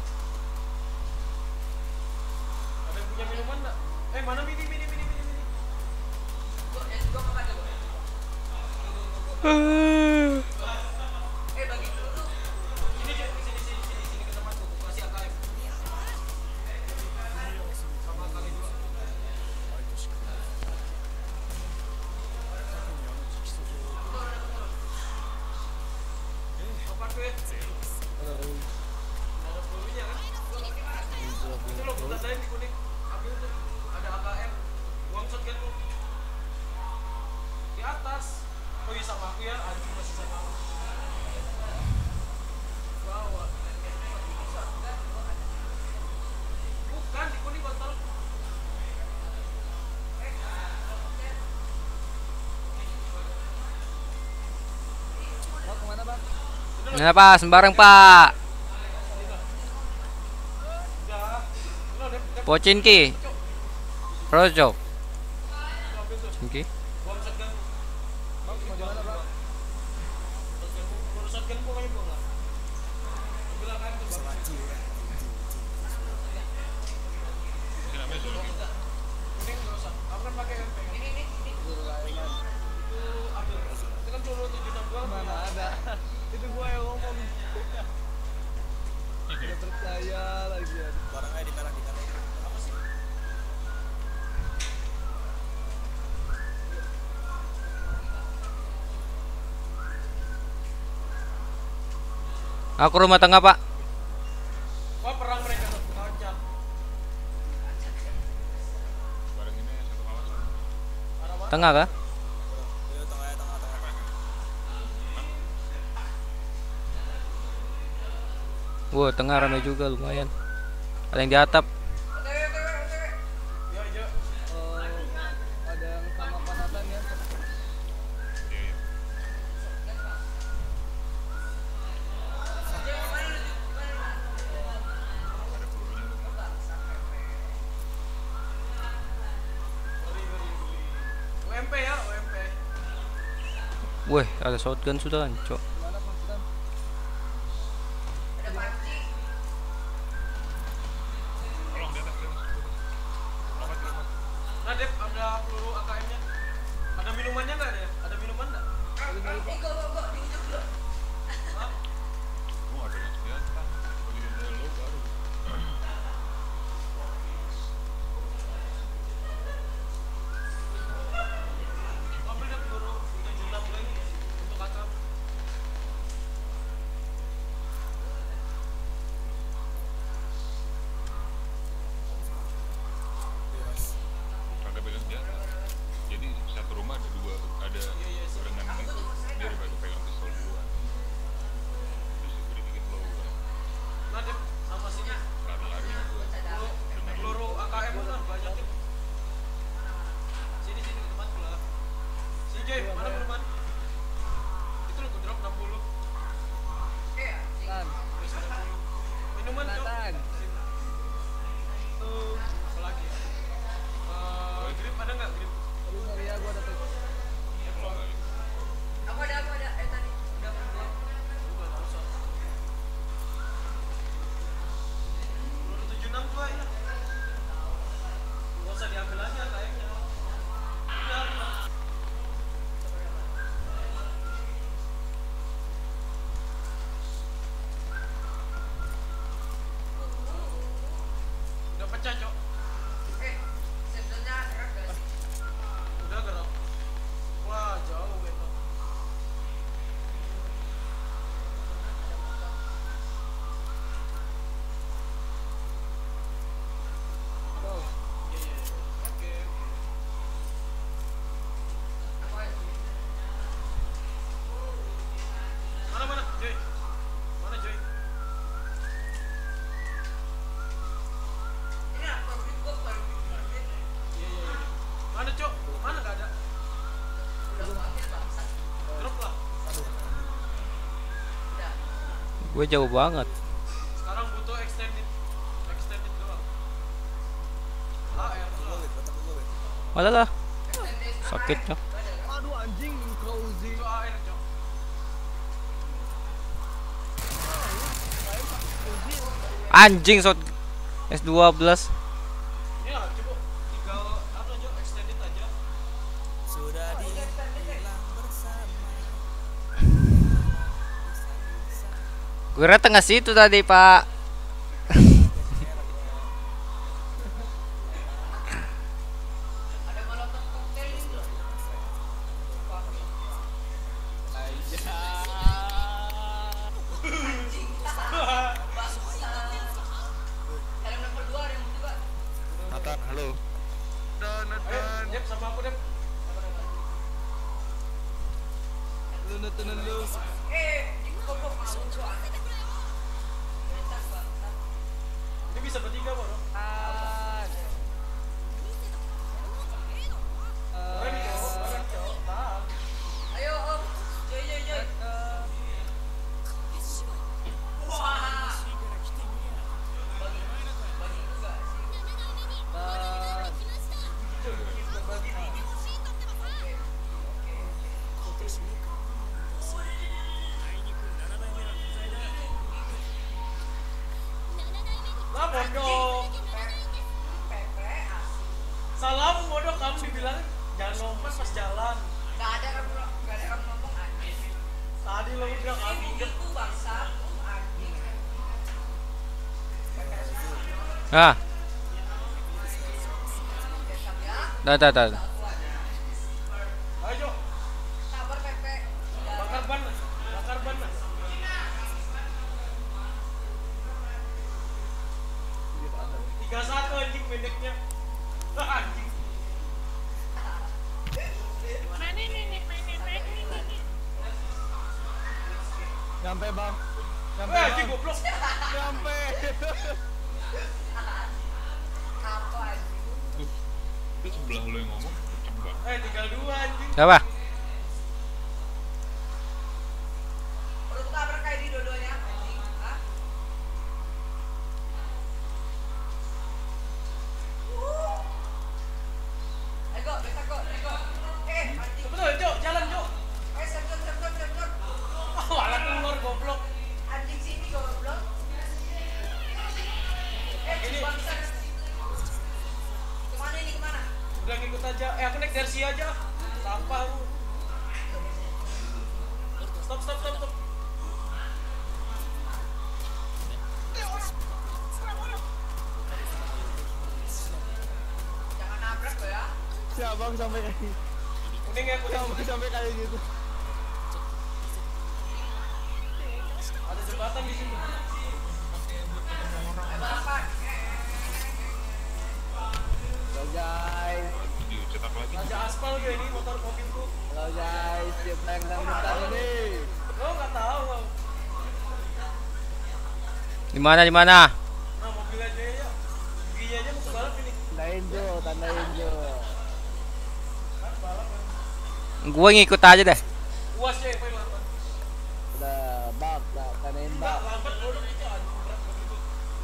Ada yang punya minuman enggak? Eh mana mini mini mini mini mini. Gua yang gua apa aja gua? Eh bagi dulu. Sini Joy, sini sini sini sini ke tempatku. Aku kasih A K M. Sama kali dua. Tempatku ya. Ada pelurunya kan? Itu loh, gua tandain di kuning. Ambil tuh. Ada A K M. Buang shotgun lu. Di atas. ya, anjing masih sama. Bawa. Bukan di kuning botol. Bang, kemana bang? Nah, Pak, sembarang, Pak. Pocinki. Rojok. Pocinki. Bom shotgun. Bang, mau di mana, Bang? Shotgun, shotgun pokoknya buang lah. Bilang kan tuh, Bang. Ini enggak usah. Aku kan pakai M P. Ini ini ini. Itu ambil. Itu kan peluru tujuh enam dua. Mana ada? Itu gua yang ngomong. Tidak percaya lagi ya. Barangnya di merah di merah. Apa sih? Aku rumah tengah, Pak. Wah, perang mereka tuh. Kacau. Barang ini satu kawasan. Arah mana? Tengah kah? Itu tengahnya tengah tengah. Wah, tengah ramai juga lumayan. Ada yang di atap. Ya, ya. Eh, ada yang sama panatan ya. Iya iya. Ada pelurunya tuh. Beri, beri, beri. U M P ya, U M P. Wih, ada shotgun sudah, Cok. Gimana pantan? Tolong di atas di atas. Lompat lompat. Nah, Dep, ada peluru A K M-nya. Ada minumannya nggak ya? Ada minuman nggak? Oh ada yang senjata. Beli dulu baru. Ambil deh peluru tujuh enam dua ini untuk A K M. Kagak pegang senjata. Jadi satu rumah ada dua ada barengan itu. Dia baru pegang pistol duluan. Terus diberi dikit low. Nah, Dep, sama sini. Lari-lari aku. Peluru, peluru A K M kan banyak, Dep. Sini sini tempat pula. Sini, Joy, mana minuman? Itu lu drop enam puluh. Tan, Minuman, Cok. Tan. Tuh, apa lagi ya? Eh, grip ada nggak grip? Aduh, sorry ya, gua ada tuh. Aku ada, aku ada. Eh tadi udah belum? Udah nggak usah. Peluru tujuh enam dua ya. Nggak usah diambil aja kayaknya. Udah, udah. Udah pecah, Cok. Udah gerak. Wah, jauh gitu. Tuh. Iya, iya, iya. Oke, oke. Mana mana, Joy? Mana Joy? Iya, iya, iya. Mana, Cok? Mana nggak ada? Drop lah. Gue jauh banget. Sekarang butuh extended. Extended doang. A R lah. Malah lah. Sakit, Cok. Aduh anjing, Cozy. Itu A R, Cok. Anjing shot S dua belas. Ini lah, coba tinggal apa aja extended aja. Sudah dibilang bersama. Gue kira tengah situ tadi, Pak. Nathan, halo. Dan Ayo, Dep sama aku, Dep. Lu tenan lu. Eh, kok kok mau gua. Ini bisa bertiga, Bro. Ah. Keren, Cok. Keren, Cok. Tahan. Ayo, Om. Yo yo yo. Wah. Lah bodoh. Salah bodoh kamu dibilang jangan lompat pas jalan. Gak ada kamu, gak ada kamu ngomong anjing. Tadi lo bilang kamu Itu bangsa anjing. Ah. Dah, dah, dah. Ayo, Cok. Sabar Pepe. Bakar ban. Bakar ban. tiga satu anjing pendeknya. Anjing. Nyampe bang. Nyampe Eh, anjing bang. goblok. Nyampe. Apa anjing? Tuh, itu sebelah lo yang ngomong kenceng banget. Eh, tinggal dua anjing. Siapa? Perlu tabrak kayak di dua-duanya anjing. Hah? Uh. Ayo, beta kok, ayo. Eh, anjing. Betul, Cok. Jalan, Cok. Eh, sem sem sem sem sem. Oh, alat keluar goblok. Anjing sini goblok. Eh, Ini. bangsa. Kemana ini kemana? Udah ngikut aja. Eh, aku naik Dersi aja. Sampah lu. Stop, stop, stop, stop. Jangan nabrak lo ya. Siap bang sampai kayak gitu. Kuning ya, kuning. Sampai sampai kayak gitu. Ada jembatan di sini. Eh, balapan. Halo guys. Dicetak lagi. Raja aspal gue ini motor mobilku. Halo guys. Siapa yang sedang depan ini? Lo nggak tahu lo. Di mana, di mana? Nah, mobil aja ya. Giginya aja mau balap ini. Tandain Jo, tandain Jo. Kan balap kan. Gue ngikut aja deh. Uas ya, paling lambat. Udah bak, bak, tandain Enggak, bak. lambat bodoh itu anjing berat begitu.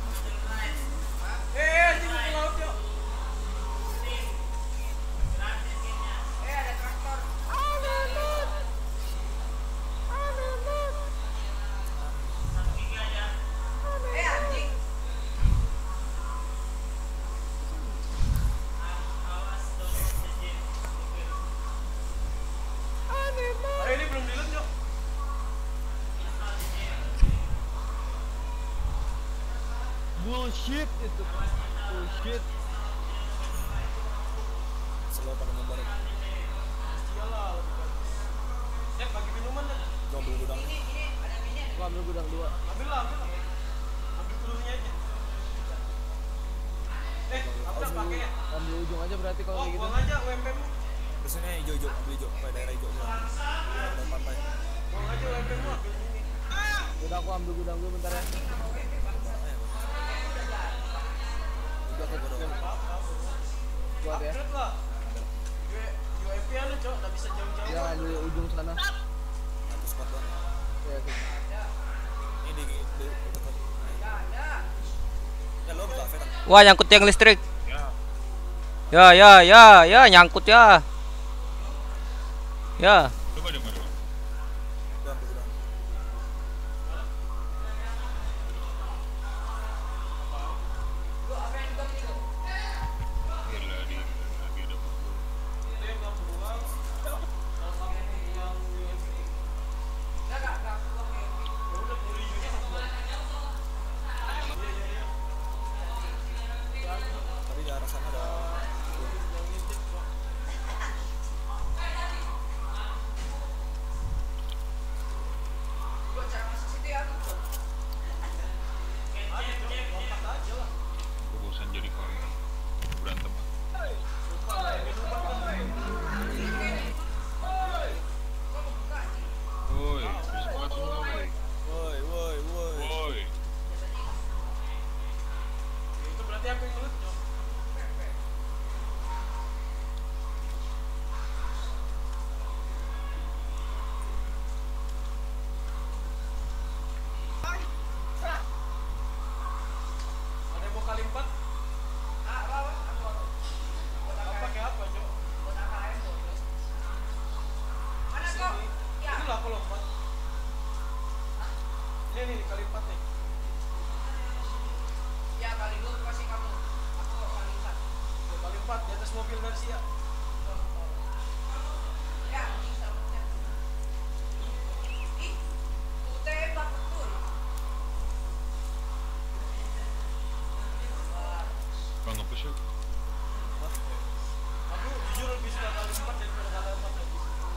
Eh, anjing mau ke laut yuk. Eh, ada traktor. Eh, anjing. Ayo, ini belum dilet yuk. Bullshit itu. Bullshit. Selalu pada ngebar. Iyalah, lebih bagus. Ya, bagi minuman kan. Gua ambil gudang. Ini ini ada mini. Gua ambil gudang dua. Ambil lah, ambil lah. Ambil pelurunya aja. Eh, kamu udah pakai ya? Ambil ujung aja berarti kalau Oh, kayak gitu. buang aja U M P-mu. Biasanya hijau-hijau, ambil hijau, kayak daerah hijau aja. Daerah pantai. Buang aja U M P-mu, ambil ini. Udah aku ambil gudang dulu bentar ya. Udah aku gudang. Kuat ya. Upgrade lah. U M P anu, Cok, nggak bisa jauh-jauh. Yang ambil ujung sana. Satu spot doang. Ya, oke. Ini di di dekat. Ya lo buka Veta. Wah, nyangkut tiang listrik. Ya, Ya, ya, ya, ya, nyangkut ya. Ya. coba coba coba. Gua ambil gudang. Gila di lagi ada mobil. Tapi di arah sana ada ini nih, kali empat nih. Ya kali dua pasti kamu. Aku kali empat. Ya, kali empat di atas mobil Garcia. Ya, anjing selamatnya. Ih, tuh tembak betul. Bang nge-push yuk. Aku jujur lebih suka kali empat daripada kali empat lagi.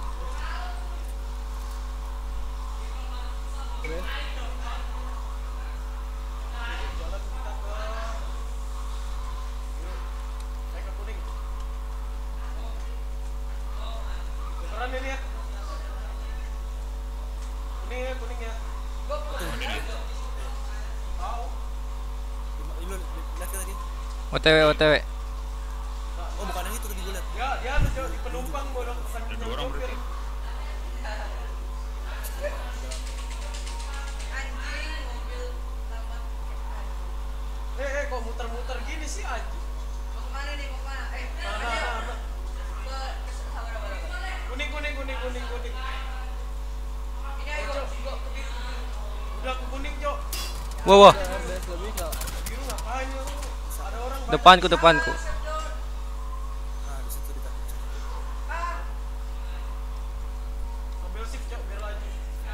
Jalan kita ke naik ke kuning. Beneran ini ya? Kuning ya, kuning ya. Tahu? Cuma ini lo lihat kan tadi. O T W O T W. Oh bukan yang itu tadi gue lihat. Ya, dia ada jauh di penumpang gua dong bukan Ada dua orang sopir. berarti. Anjing mobil lambat. Eh, eh, kok muter-muter gini sih anjing? Mau kemana nih? Mau kemana? Eh, Nah, nah, nah, nah. ke ke sabar sabar. Kuning, kuning, kuning, kuning, kuning. Ini ayo gua gua ke biru. Udah ke kuning, Cok. Wah, wah. Biru ngapain lu? Ada orang banyak. Depanku, depanku. Nah di situ dekat. Ambil shift, Cok, biar laju.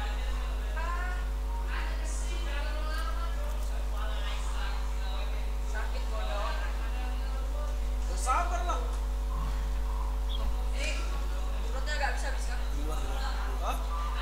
Sakit bodoh. Oh, sabar lah. Ini urutnya enggak bisa bisa. Hah?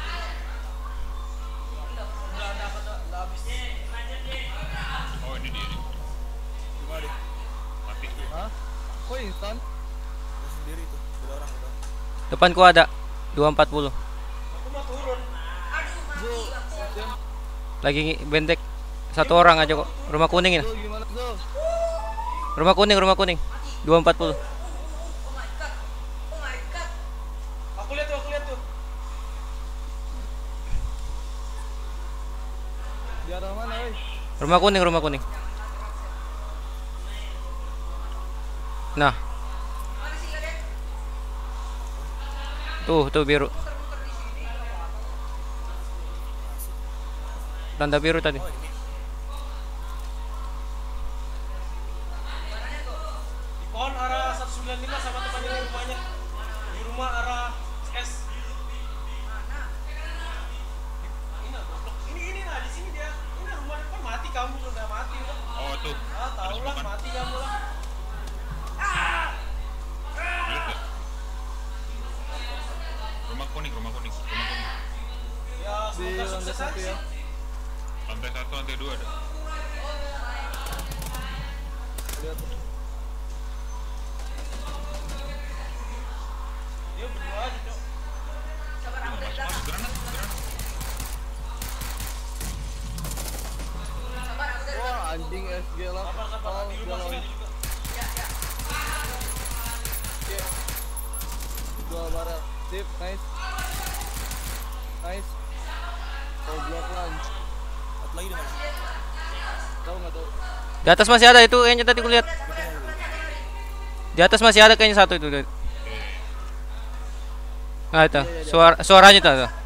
Udah ada kata, udah habis. Oh ini dia nih. Gimana deh? Mati gue. Hah? Kok instan? Lo sendiri tuh. Beda orang beda orang. Depanku ada dua empat nol. Aku mau turun. Aduh, mati bangsa. Lagi bendek satu orang aja kok. Rumah kuning ini. Zo, gimana Zo? Rumah kuning, rumah kuning. dua empat nol. Oh my god. Oh my god. Aku lihat tuh, aku lihat tuh. Di arah mana, woi? Rumah kuning, rumah kuning. Nah, Mana sih kalian? tuh, tuh biru. Muter-muter di sini enggak apa-apa. Tanda biru tadi. Di pohon arah seratus sembilan puluh lima sama tempatnya di rumahnya. Di rumah arah S. Mana? Ini goblok. Ini ini nah di sini dia. Ini rumah depan mati kamu sudah mati udah. Oh tuh. Ah, tahu lah mati kamu lah. Lihat nggak? Rumah kuning, rumah kuning, rumah kuning. Ya, Di semoga lantai sukses satu aja ya. sih. Lantai satu, lantai dua ada. Lihat. Dia berdua aja, Cok. Sabar aku dari Masuk, belakang. masuk, granat, granat. Sabar aku dari Wah, belakang. anjing S G lah. Sabar, sabar. Oh, Di rumah jalan. sini ada juga. Ya, ya. Dua barat. Sip, nice. Nice. Oh, block lunch. Satu lagi di mana? Tahu nggak tahu? Di atas masih ada itu kayaknya tadi kulihat. Di atas masih ada kayaknya satu itu. Nah itu suara suaranya tuh. tuh.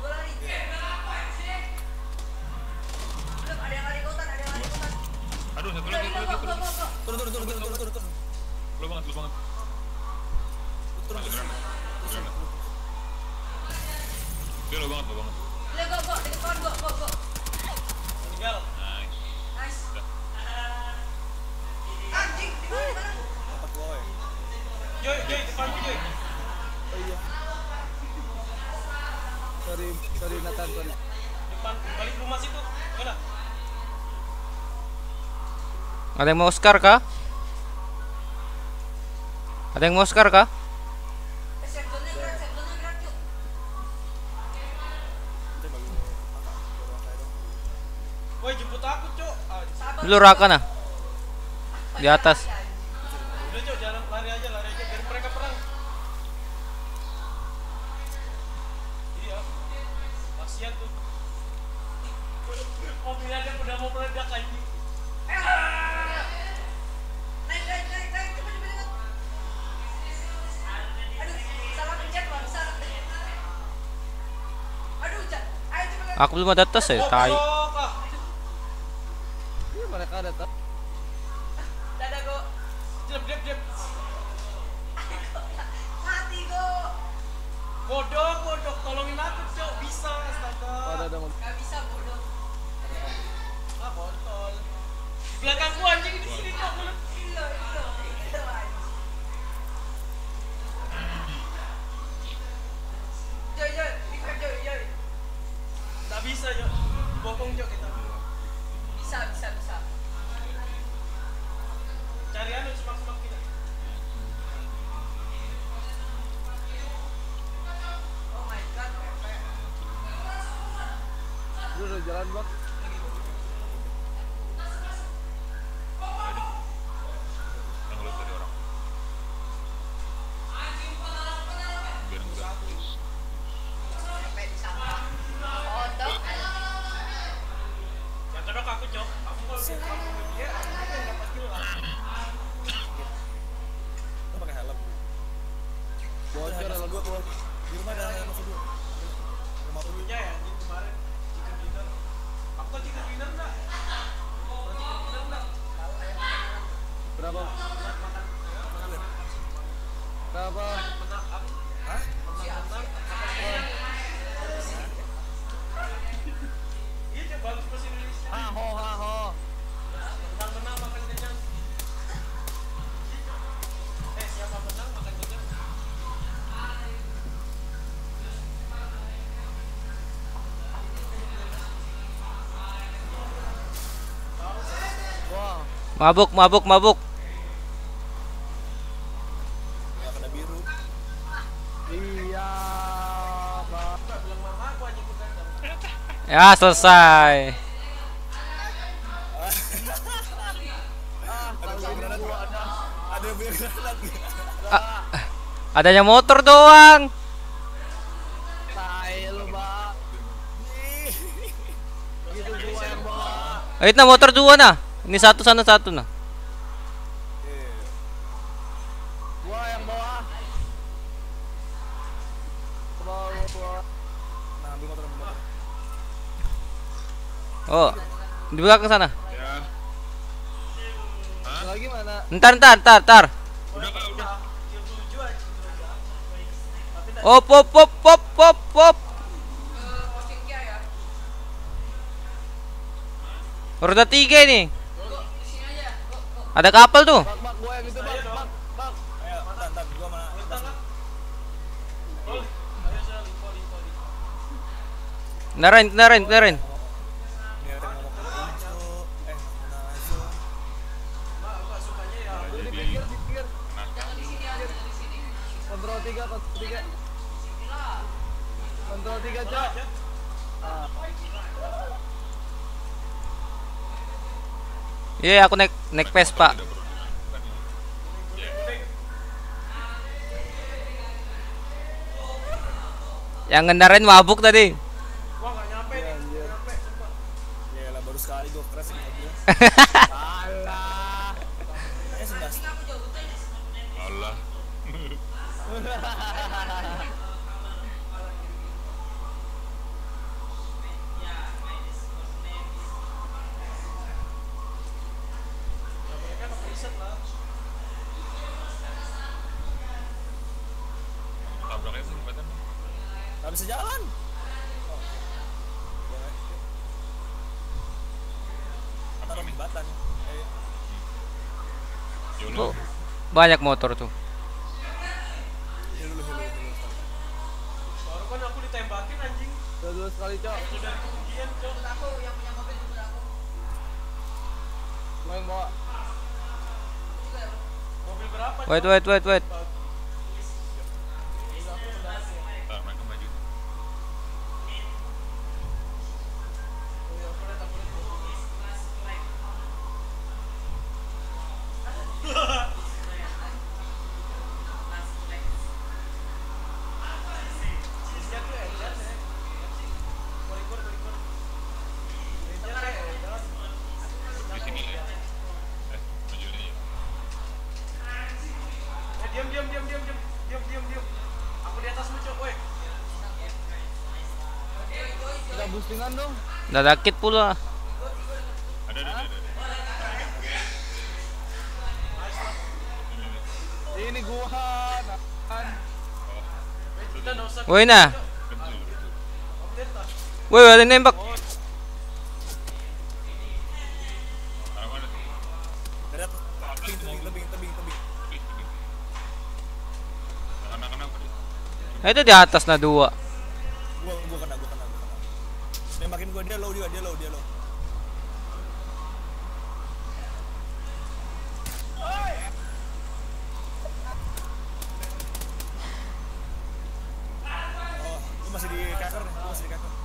Belum ada yang lari ke hutan, ada yang lari ke hutan. Aduh, satu lagi, satu lagi, satu lagi. Turun turun turun turun turun turun turun. Lo banget, lo banget. Turun Masuk turun. granat. Granat. Dia lo banget, lo banget. Udah, go, go, di depan, go, go, go. Meninggal. Nice. Nice. Udah. Anjing, di mana, di mana? Empat gua ya. Joy, Joy, depanku Joy. Oh iya. Sorry, sorry Nathan, sorry. Depan balik rumah situ. Mana? Ada yang mau Oscar kah? Ada yang mau Oscar kah? Eh, safe zone-nya gerak, safe zone-nya gerak, yuk. Nanti bagi kakak. Baru angka itu. Woi, jemput aku, Cok. Ah, Sabar. Lu Raka nah. Di atas. udah, Cok, jalan lari aja, lari aja biar mereka perang. Iya. Kasihan tuh. Mobilnya dia udah mau meledak anjing. Naik, naik, naik, naik, cepet, cepet, cepet. Aduh, salah pencet, bangsa. Aduh, Cak. Ayo, cepet, cepet. Aku belum ada tes ya, Oh, tai. belok, ah. belakangku anjing di sini cok. Joy, Joy, defend Joy, Joy. Tak bisa cok. Bokong cok kita. Bisa, bisa, bisa. Cari anu semak-semak kita. Oh my god, perfect. Lu udah jalan bang? Yang lu dari orang. Biar enggak habis. Sampai di sampah. Kodok. Yang kedok aku cok. Aku kalau aku dia aku yang dapat kill lah. Lu pakai helm. Bocor helm gua tuh. Di rumah ada helm musuh gua. Rumah lu. Dulunya ya anjing kemarin chicken dinner. Aku kan chicken dinner enggak? Kalau chicken dinner enggak? Berapa? Berapa? Menang aku. Hah? Menang-menang. Iya cok bagus bahasa Indonesia. Haho haho. Menang-menang makan kenyang. Eh siapa menang makan kenyang? Wah, Mabuk, mabuk, mabuk. ya kena biru. Iya, Pak. Enggak bilang mama aku anjing kegandang. Ya, selesai. Ah, ada yang punya granat. Ada ada yang punya granat. Ah, adanya motor doang. Tai lu, Pak. Gitu gua yang bawa. Ayo nah motor dua nah. Ini satu sana satu nah. Gua yang bawa. Bawa gua. Nah, ambil motor, ambil motor. Oh, di belakang sana. Ya. Lagi mana? Ntar, ntar, ntar, ntar. Udah kak, udah. Kill tujuh anjing. Tapi enggak Op, op, op, op, op, op. Ke posting kia ya. Roda tiga ini. Go, di sini aja. Go, go. Ada kapal tuh. Bang, bang, gua yang itu, bang, bang, bang. Ayo, entar, entar, gua mana? Bentar lah. Oh, ayo saya lipo lipo lipo. Kendaraan, kendaraan, kendaraan. Ini ada yang ngomong hijau. Eh, mana aja? Mak, aku gak sukanya ya. Di pinggir, di pinggir. Jangan di sini ya, jangan di sini. Kontrol tiga, kontrol tiga. Kontrol tiga, Cok. Ah, Iya, aku naik naik Vespa. Udah produksi. Bukan ini. Yang ngendarain mabuk tadi. Gua gak nyampe nih. anjir. Nyampe sumpah. ya lah baru sekali gua crash ini mobil. Alah. Eh, sebelas. Alah. Ya mereka kepreset lah. Tabraknya kesempatan. Gak bisa jalan. Taruh jembatan. Eh, Yono. Oh, banyak motor tuh. hilu dulu, hilu, hilu. Baru kan aku ditembakin anjing. Udah dulu sekali, Cok. Itu dari ketinggian cok. Aku yang punya mobil jemput aku. Gua yang bawa. Mobil berapa? Wait, Cok? wait, wait, wait. Ah, mereka maju. Oh ya, aku lihat aku lihat. Lihat tuh ya, lihat ya. Berikut, berikut. Lihat ya, lihat. Di sini ya. Eh, maju aja. Eh, diam, diam, diam, diam, diam, diam, diam, diam. Aku di atasmu cok, weh. Kita boostingan dong. Udah sakit pula. Ada, ada, ada. ada. Ini gua kan. Eh, kita nggak usah. Woi nah. Betul, betul. Update lah. Woi, ada yang nembak. Arah mana tuh? Nah, itu di atas nah dua. Gua gua kena, gua kena, gua kena. Nembakin gua, dia low juga, dia low, dia low. Oh, lu masih di cover nih, lu masih di cover.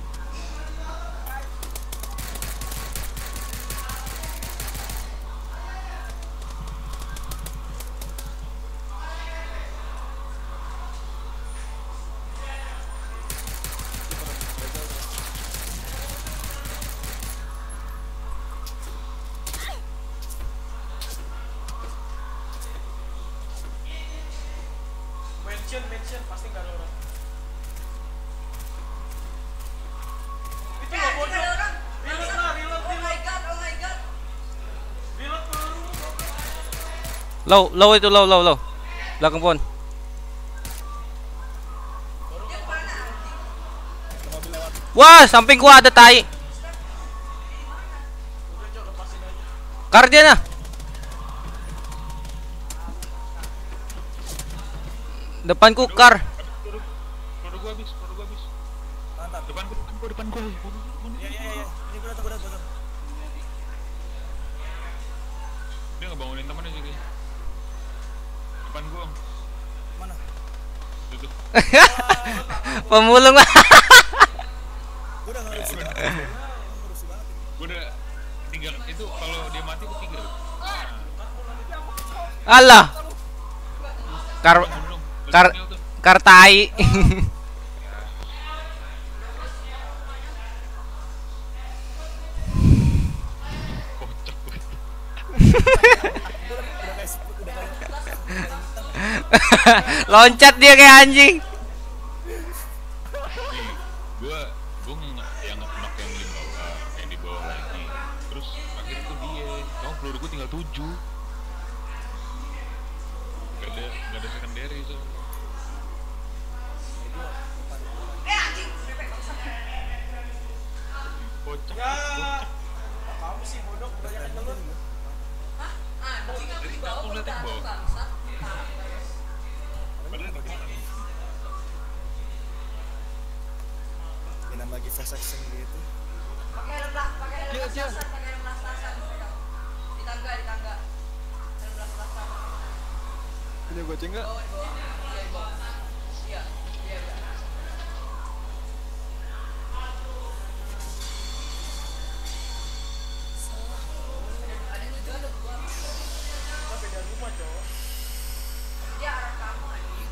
Mention, mention, pasti nggak ada orang. Itu nggak bodoh. Reload lah, reload, Oh my god, oh my god. reload baru. Low, low itu low, low, low. Belakang pohon. Dia kemana? Ada mobil lewat. Wah, samping gua ada tai. Udah Cok, lepasin aja. Kar dia nah. Depanku kar. Peluru gua habis, peluru gua habis. Mantap. Depan gua, depan gua, depan gua. Iya, iya, iya. Ini gua datang, gua datang, gua datang. Dia ngebangunin temennya sih. Depan gua. Mana? Tuh, tuh. Pemulung. Gua udah ngerusi banget. Ngerusi banget ini. Gua udah tinggal itu kalau dia mati gua tinggal. Alah. Kar Belum. kar kar tai. Kocak gua. Udah kayak seput, udah kayak Loncat dia kayak anjing. Nih, gua gua nge- yang knock yang di bawah, yang di bawah lagi. Terus akhirnya tuh dia, kamu peluru gua tinggal tujuh. Gak ada, gak ada secondary so. Eh anjing. Kocak. Ya, kamu sih bodoh, banyak yang telur. Hah? Anjing aku di bawah Aku liat di udah bawah. bangsat. Padahal pakai tangan. minum lagi fast action gitu. Pakai helm lah, pakai helm las-lasan, pakai helm las-lasan. Di tangga, di tangga. Helm las-lasan. Punya goceng enggak? Bawah, di bawah. Iya, di bawah. Iya, iya, iya. Ada tiga, ada dua. Kita beda rumah Cok. Dia arah kamu anjing.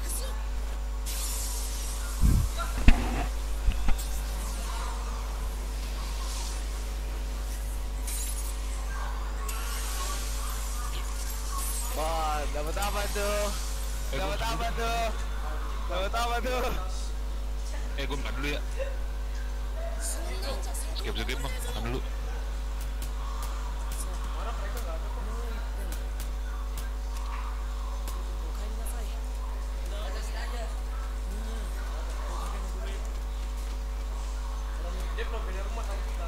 Wah, dapat apa tuh? Eh, gua- Dapat apa tuh? Dapat apa tuh? Eh, gua makan dulu ya. Skip skip bang, makan dulu. Dia belum beda rumah sama kita.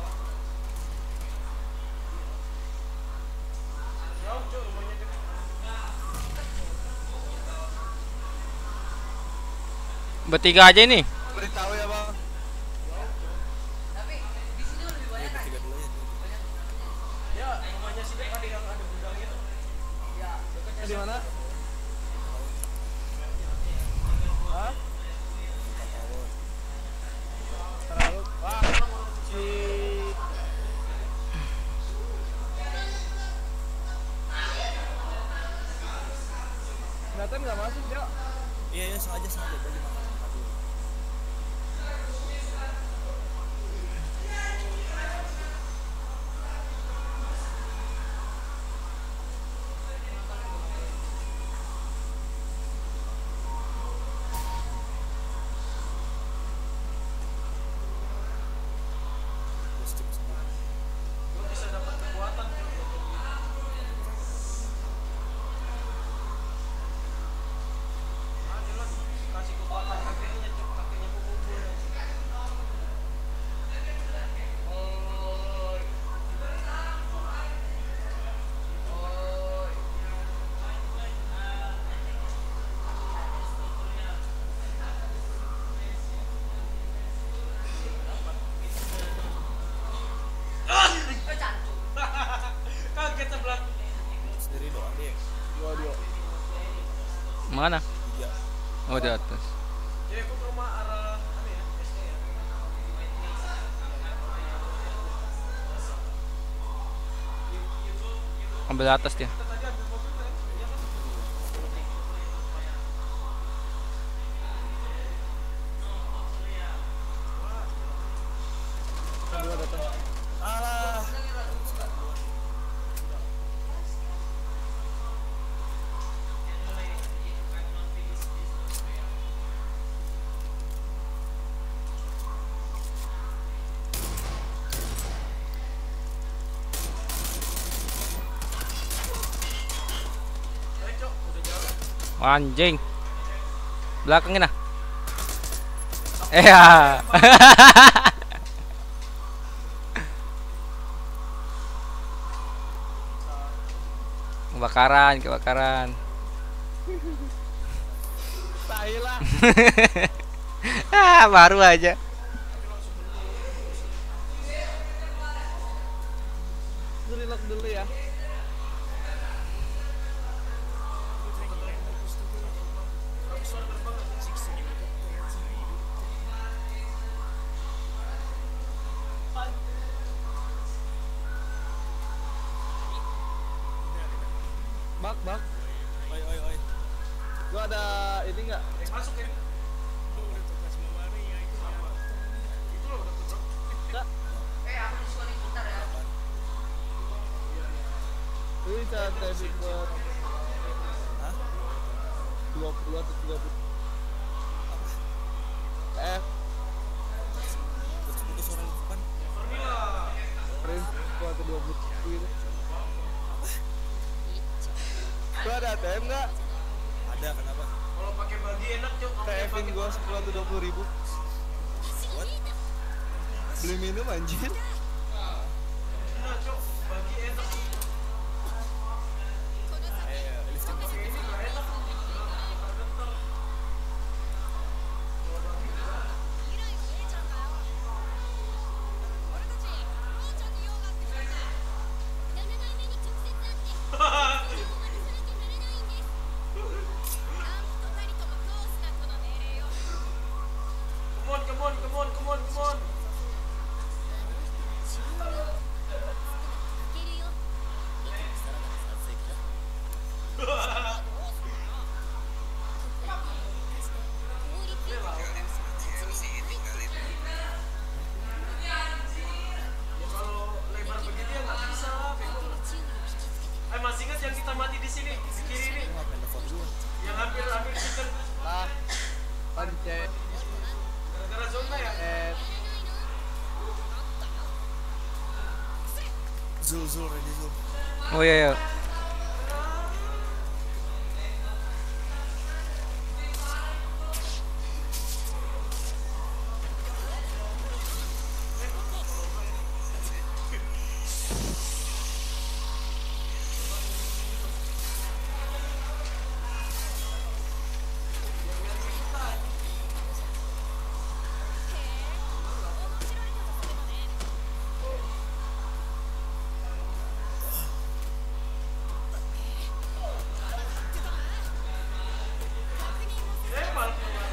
Jauh Cok, rumahnya kan. Bertiga aja ini. Beritahu ya, Bang. Tapi di sini lebih banyak kan? Tiga dulu ya. Ya, rumahnya si Dek ada yang ada gudang itu. Iya, dekatnya Di mana? Hah? Terlalu. Wah, si Nathan nggak masuk ya? Iya, iya, sengaja sengaja tadi makan. Aduh. Terus cepet sama. Lo bisa dapat kekuatan Cok. Ah, jelas kasih kekuatan. Mana? Tiga. Oh di atas. Jadi aku ke rumah arah anu ya, S D ya. Ambil atas dia. Kita tadi ambil mobil kan? Iya kan? Dua datang. Alah. Ayo Cok, udah jalan. Anjing. Belakangin ah. Eh ya. Kebakaran, kebakaran. Tai lah. Ah, baru aja. Relax dulu ya. Bak, bak. Oi oi oi. Gua ada ini enggak? Yang masuk ya. Itu loh udah tuh, Bro. Enggak. Eh, aku diskonin bentar ya. Lu bisa debit buat Hah? dua puluh atau tiga puluh. F Terus putus suara lu depan. print dua atau dua puluh gitu. Gua ada A T M enggak? Ada kenapa? Kalau pakai bagi enak, Cok. Kalau Kayak pakai Evin gua sepuluh atau dua puluh ribu. What? Beli minum anjir. enak, Cok. Bagi enak. Eh, lifting lifting. Come on, come on, come on, come on, come on. Kalau lebar begini ya nggak bisa lah, bego. Eh, masih ingat yang kita mati di sini, di kiri ini, Lu ngapain telepon gua? yang hampir hampir chicken Lah. Pancet gara-gara zona ya? eh Zul Zul ready Zul. Oh iya iya. Eh, malah keluar.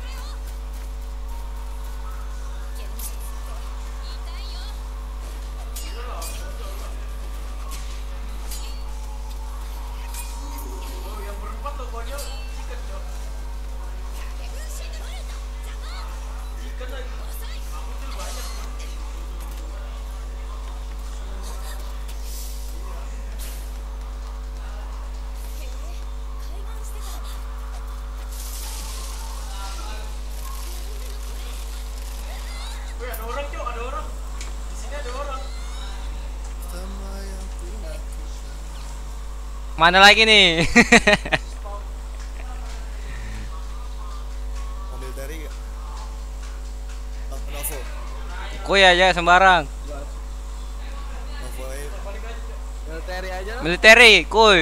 Oh, yang berempat loh konyol chicken, Cok. Chicken lagi. Aku tuh banyak. Wih, ada orang, Cok, ada orang. Di sini ada orang. Sama yang punya. Mana lagi nih? Mobil dari enggak? Oh, Novo. Kuy aja sembarang. Novo aja. militeri aja lah. Militeri, kuy.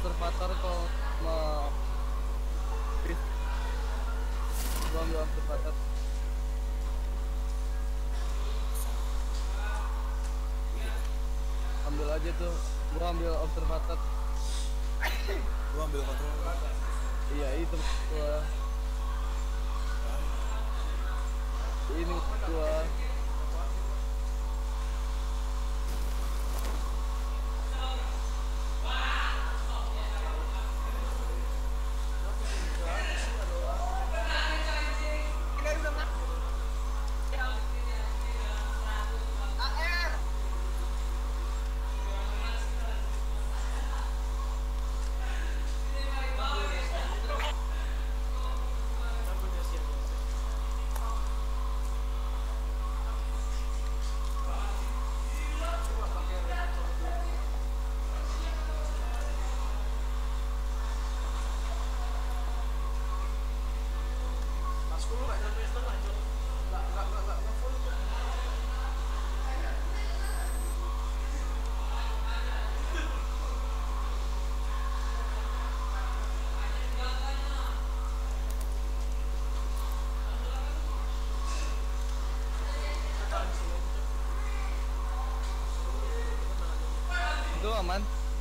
observator kalau mau gua ambil observator. Ambil aja tuh, gua ambil observator. Gua ambil kontrol. Iya itu gua. Ini gua. Itu aman.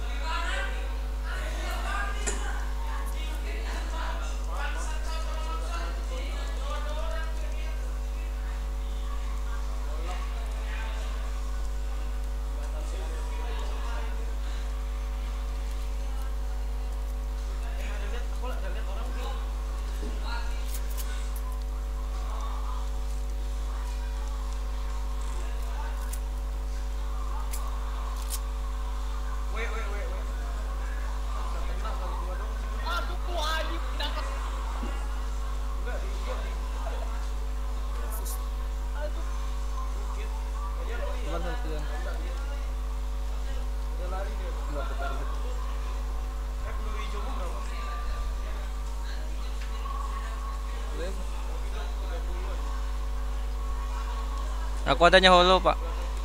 Aku adanya holo, Pak.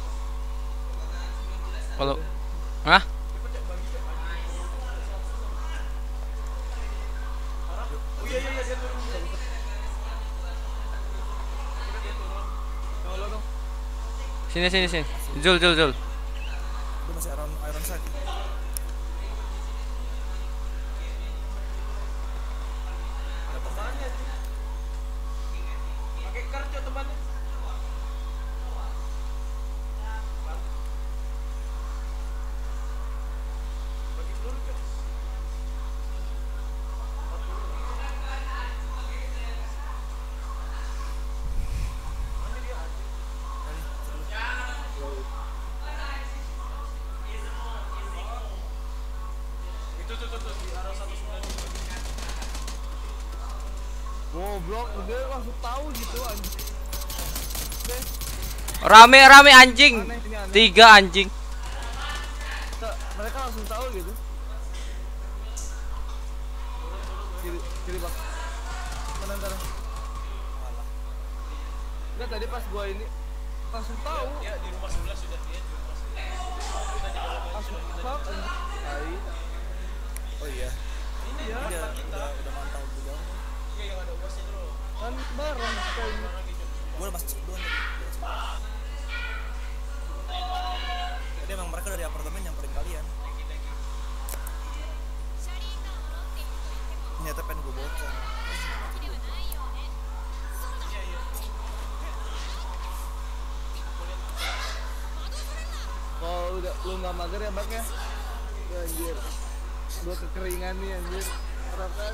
Holo. Hah? Sini sini sini. Zul Zul Zul. Dia masih iron iron sight. Pakai kartu temannya. Bagi peluru kan. Itu tuh tuh tuh di arah satu sembilan lima. Goblok, dia langsung tahu gitu anjing. Oke, Rame rame anjing. aneh ini aneh. Tiga anjing. Te- Mereka langsung tahu gitu. Kiri, kiri bak. Kanan kanan. Enggak tadi pas gua ini langsung tahu. Ya di rumah sebelah sudah dia di rumah sebelah. Langsung fuck anjing. Tai. Oh iya. Iya, Dia udah udah mantau lebih jauh. Iya yang ada uasnya dulu. kan bareng kayaknya. Gua udah masuk duluan tadi. Jadi emang mereka dari apartemen nyamperin kalian. Ternyata pengen gue bocor. Kalau udah lu nggak mager ya bang ya, ya anjir, gua kekeringan nih anjir, harapan.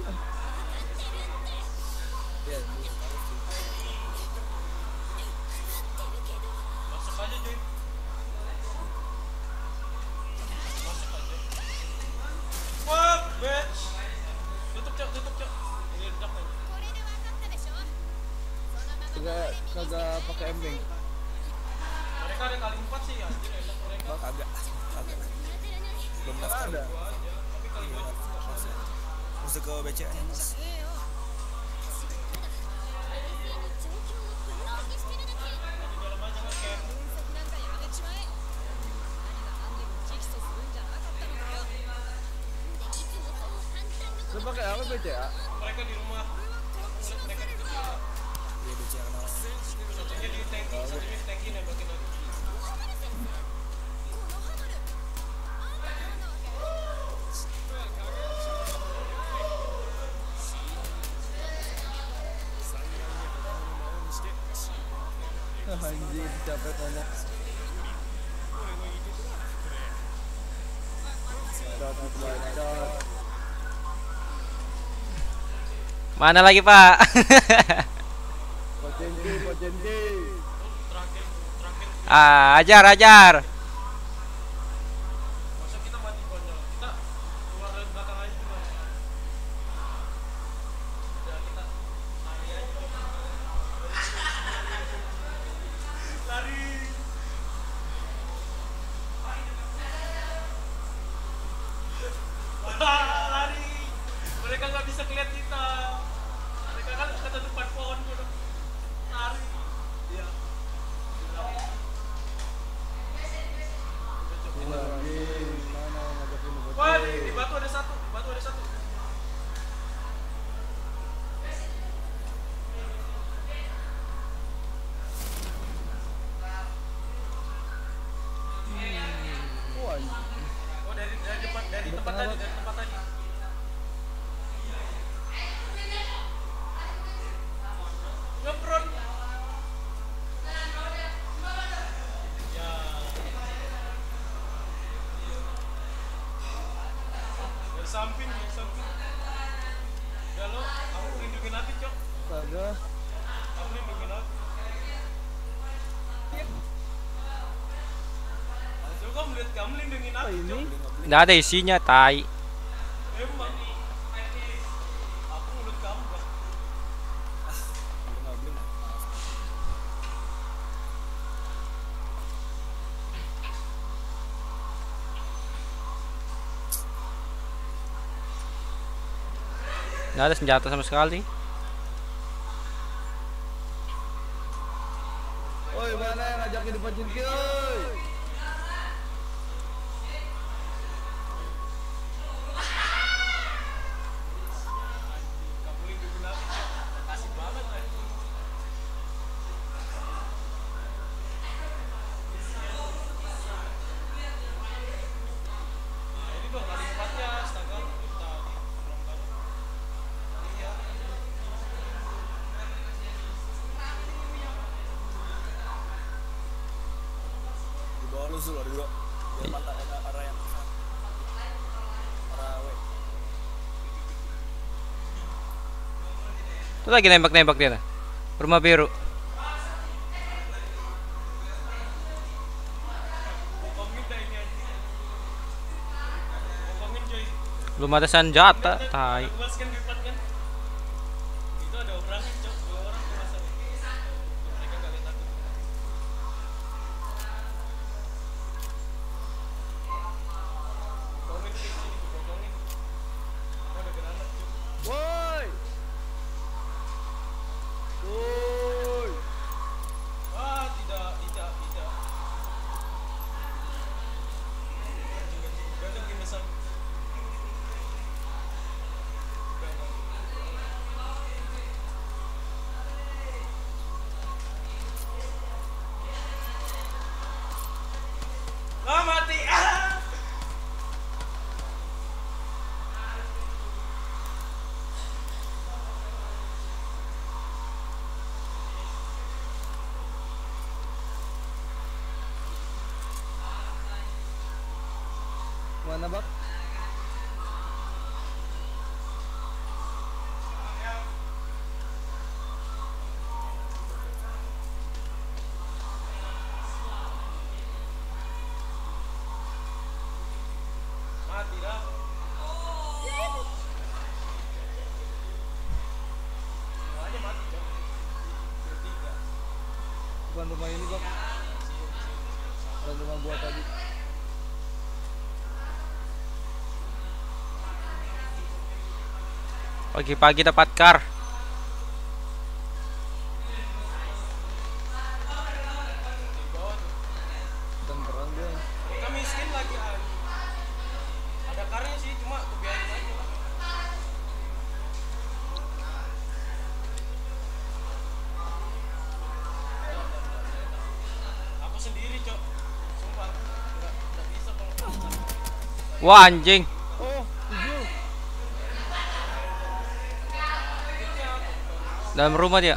Iya, iya. Masuk aja cuy. Masuk aja. Wah, bitch. Tutup cok, tutup cok. Ini redak nih. Kagak kagak pakai embeng. Mereka ada kali empat sih ya. Jadi enak mereka. Kagak, kagak. Belum daftar. Ada. Tapi kali dua juga. Mesti ke B C N mas. Di dalam aja kan kayak pakai apa B C A? Mereka di rumah. Aku ngeliat mereka di rumah. Iya B C A kenal. Satunya di tanki, satunya di tanki nembakin lagi. Anjir, capek ngomong. Dot, dot, dot. Mana lagi, Pak? Pocenki, pocenki. Terakhir, terakhir. Ah, ajar, ajar. Masa kita mati konyol? Kita keluar dari belakang aja juga. Udah kita lari aja. Lari. Wah, lari. Mereka nggak bisa kelihatan kita. Mereka kan kata depan pohon udah lari. Iya. Anjir, mana yang ngajakin lu Wah, di, pocenki? di batu ada satu, di batu ada satu. Oh, anjir. Oh, dari dari depan dari tempat Depan tadi, apa? dari tempat tadi. Ngepron. Ya. Dari samping, dari samping. Ya lo, kamu lindungin aku, Cok. Astaga. Kamu lindungin aku. Coba kamu lihat kamu lindungin Apa aku, ini? Cok. Nggak ada isinya, tai. Emang. Aku mulut kamu, Bang. Beli nggak beli nggak? Maaf. Nggak ada senjata sama sekali. Oi, mana yang ngajakin di pocenki, oi? Kamu lindungin aku, Cok. Makasih banget, anjing. Ini dong kali empatnya, astaga. Kita belum tahu. Iya. Di bawah lu Zul, ada dua. Biar mata ada arah yang arah W. Tuh lagi nembak-nembak dia. Nah. Rumah biru. Bokongin dah ini anjing. Bokongin coy. Belum ada senjata, tai. Luas kan depan kan? Itu ada orangnya, Cok. Dua orang tuh masalah. Mereka nggak lihat aku. Bokongin ke sini, bokongin. Oh, ada granat, Cok. Woi. Woi. Ah, tidak, tidak, tidak. Anjing, anjing. Udah, udah, bikin mesam. Udah, udah. Ah, mati. Ah! Mana, Bak? Mati dah. Semuanya mati, Cok. Bertiga. Bukan rumah ini, Bak. Bukan rumah gua tadi. Pagi-pagi dapat kar. Di bawah tuh. Dan perang dia. Mereka miskin lagi, ah. Ada karnya sih, cuma aku biarin aja lah. Wah anjing. Oh, tujuh. Dalam rumah dia.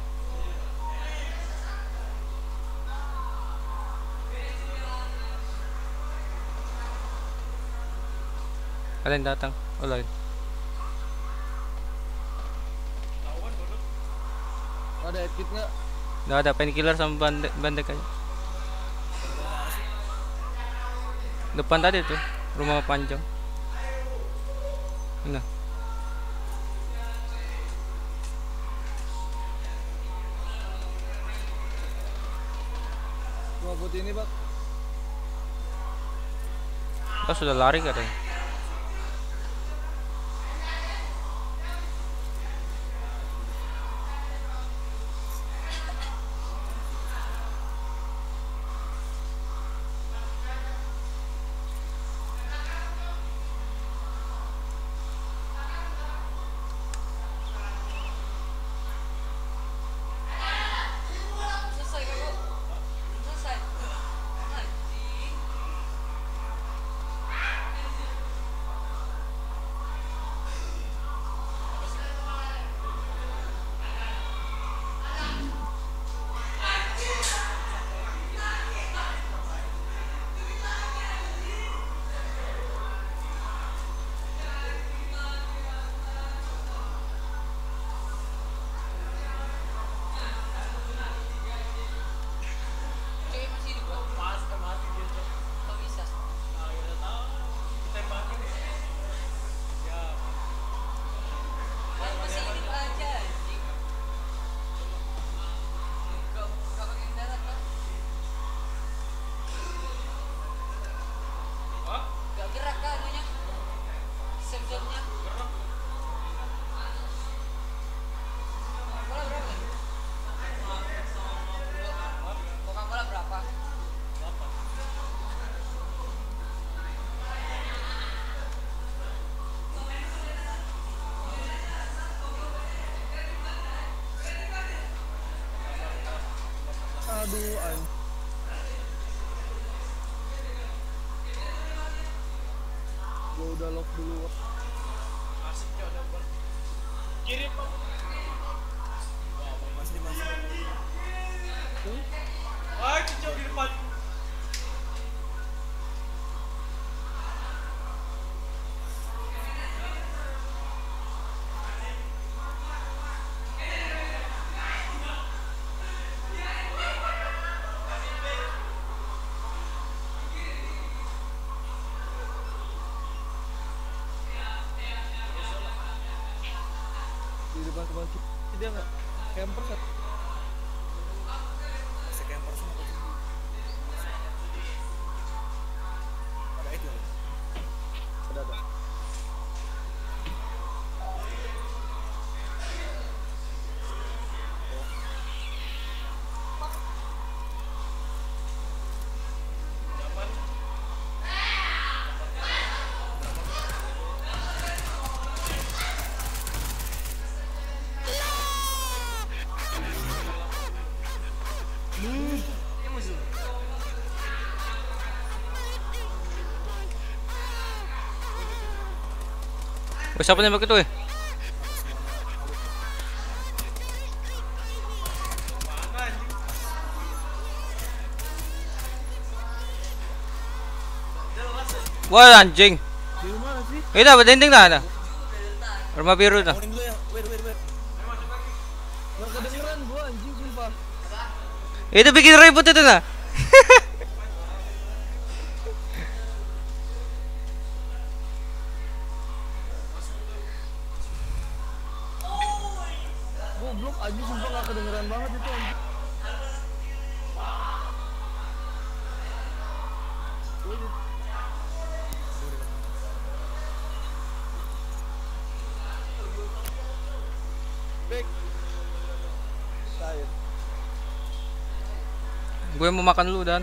Kalian datang. Oh lain. Ada edit nggak? Nggak ada painkiller sama bandek bandek aja. Depan tadi tuh rumah panjang. Nah. Rumah putih ini, Pak. Oh sudah lari katanya. Selesai kok yuk. Selesai. Anjing. Cewek masih di bawah. Pas kan mati dia cok. Kok bisa? Ah, kita tahu. Tembakin. Ya. Kan masih hidup aja anjing. Gak gak pakai kendaraan kan? Hah? Gak gerak kan anunya? Safe zone-nya. Coca-Cola berapa? Coca-Cola berapa? Aduh, anjing. Gua udah lock dulu. Asik cok ada ber. Kiri Pak. Masih masih. Wah, itu cok di depan. Di depan depan kita. Dia nggak camper kan? Masih camper semua. Ada itu. Ada ada. Oh, siapa nembak itu eh? Wah anjing. Di mana sih? Itu apa dinding dah ada? Rumah biru dah. Morning dulu ya. Wait wait wait. Nggak kedengeran gua anjing sumpah. Itu bikin ribut itu nah. Goblok anjing sumpah nggak kedengeran banget itu anjing. Gua di- Back. Saya. Gue mau makan dulu dan.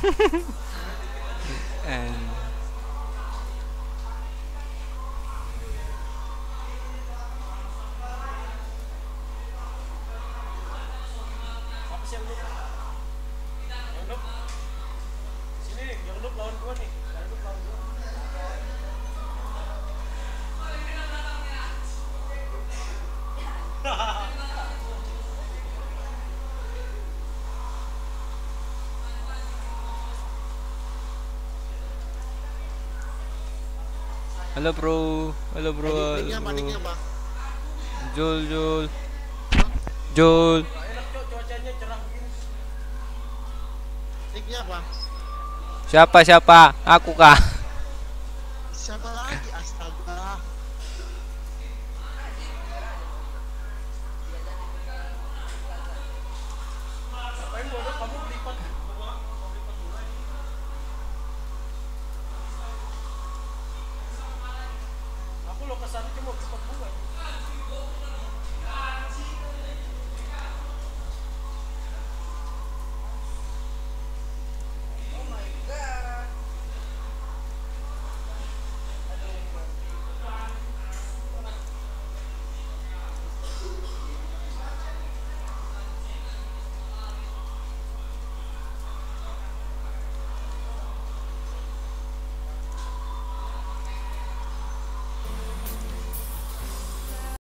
And Siapa sih yang noob? Yang noob? Sini nih, yang noob lawan gua nih. Yang noob lawan gua. halo bro, halo bro, Paniknya, halo paniknya bro. bang. Jul, Jul, Jul. Enak cok, cuacanya cerah begini. Paniknya bang. Siapa siapa? Aku kah? Siapa lagi?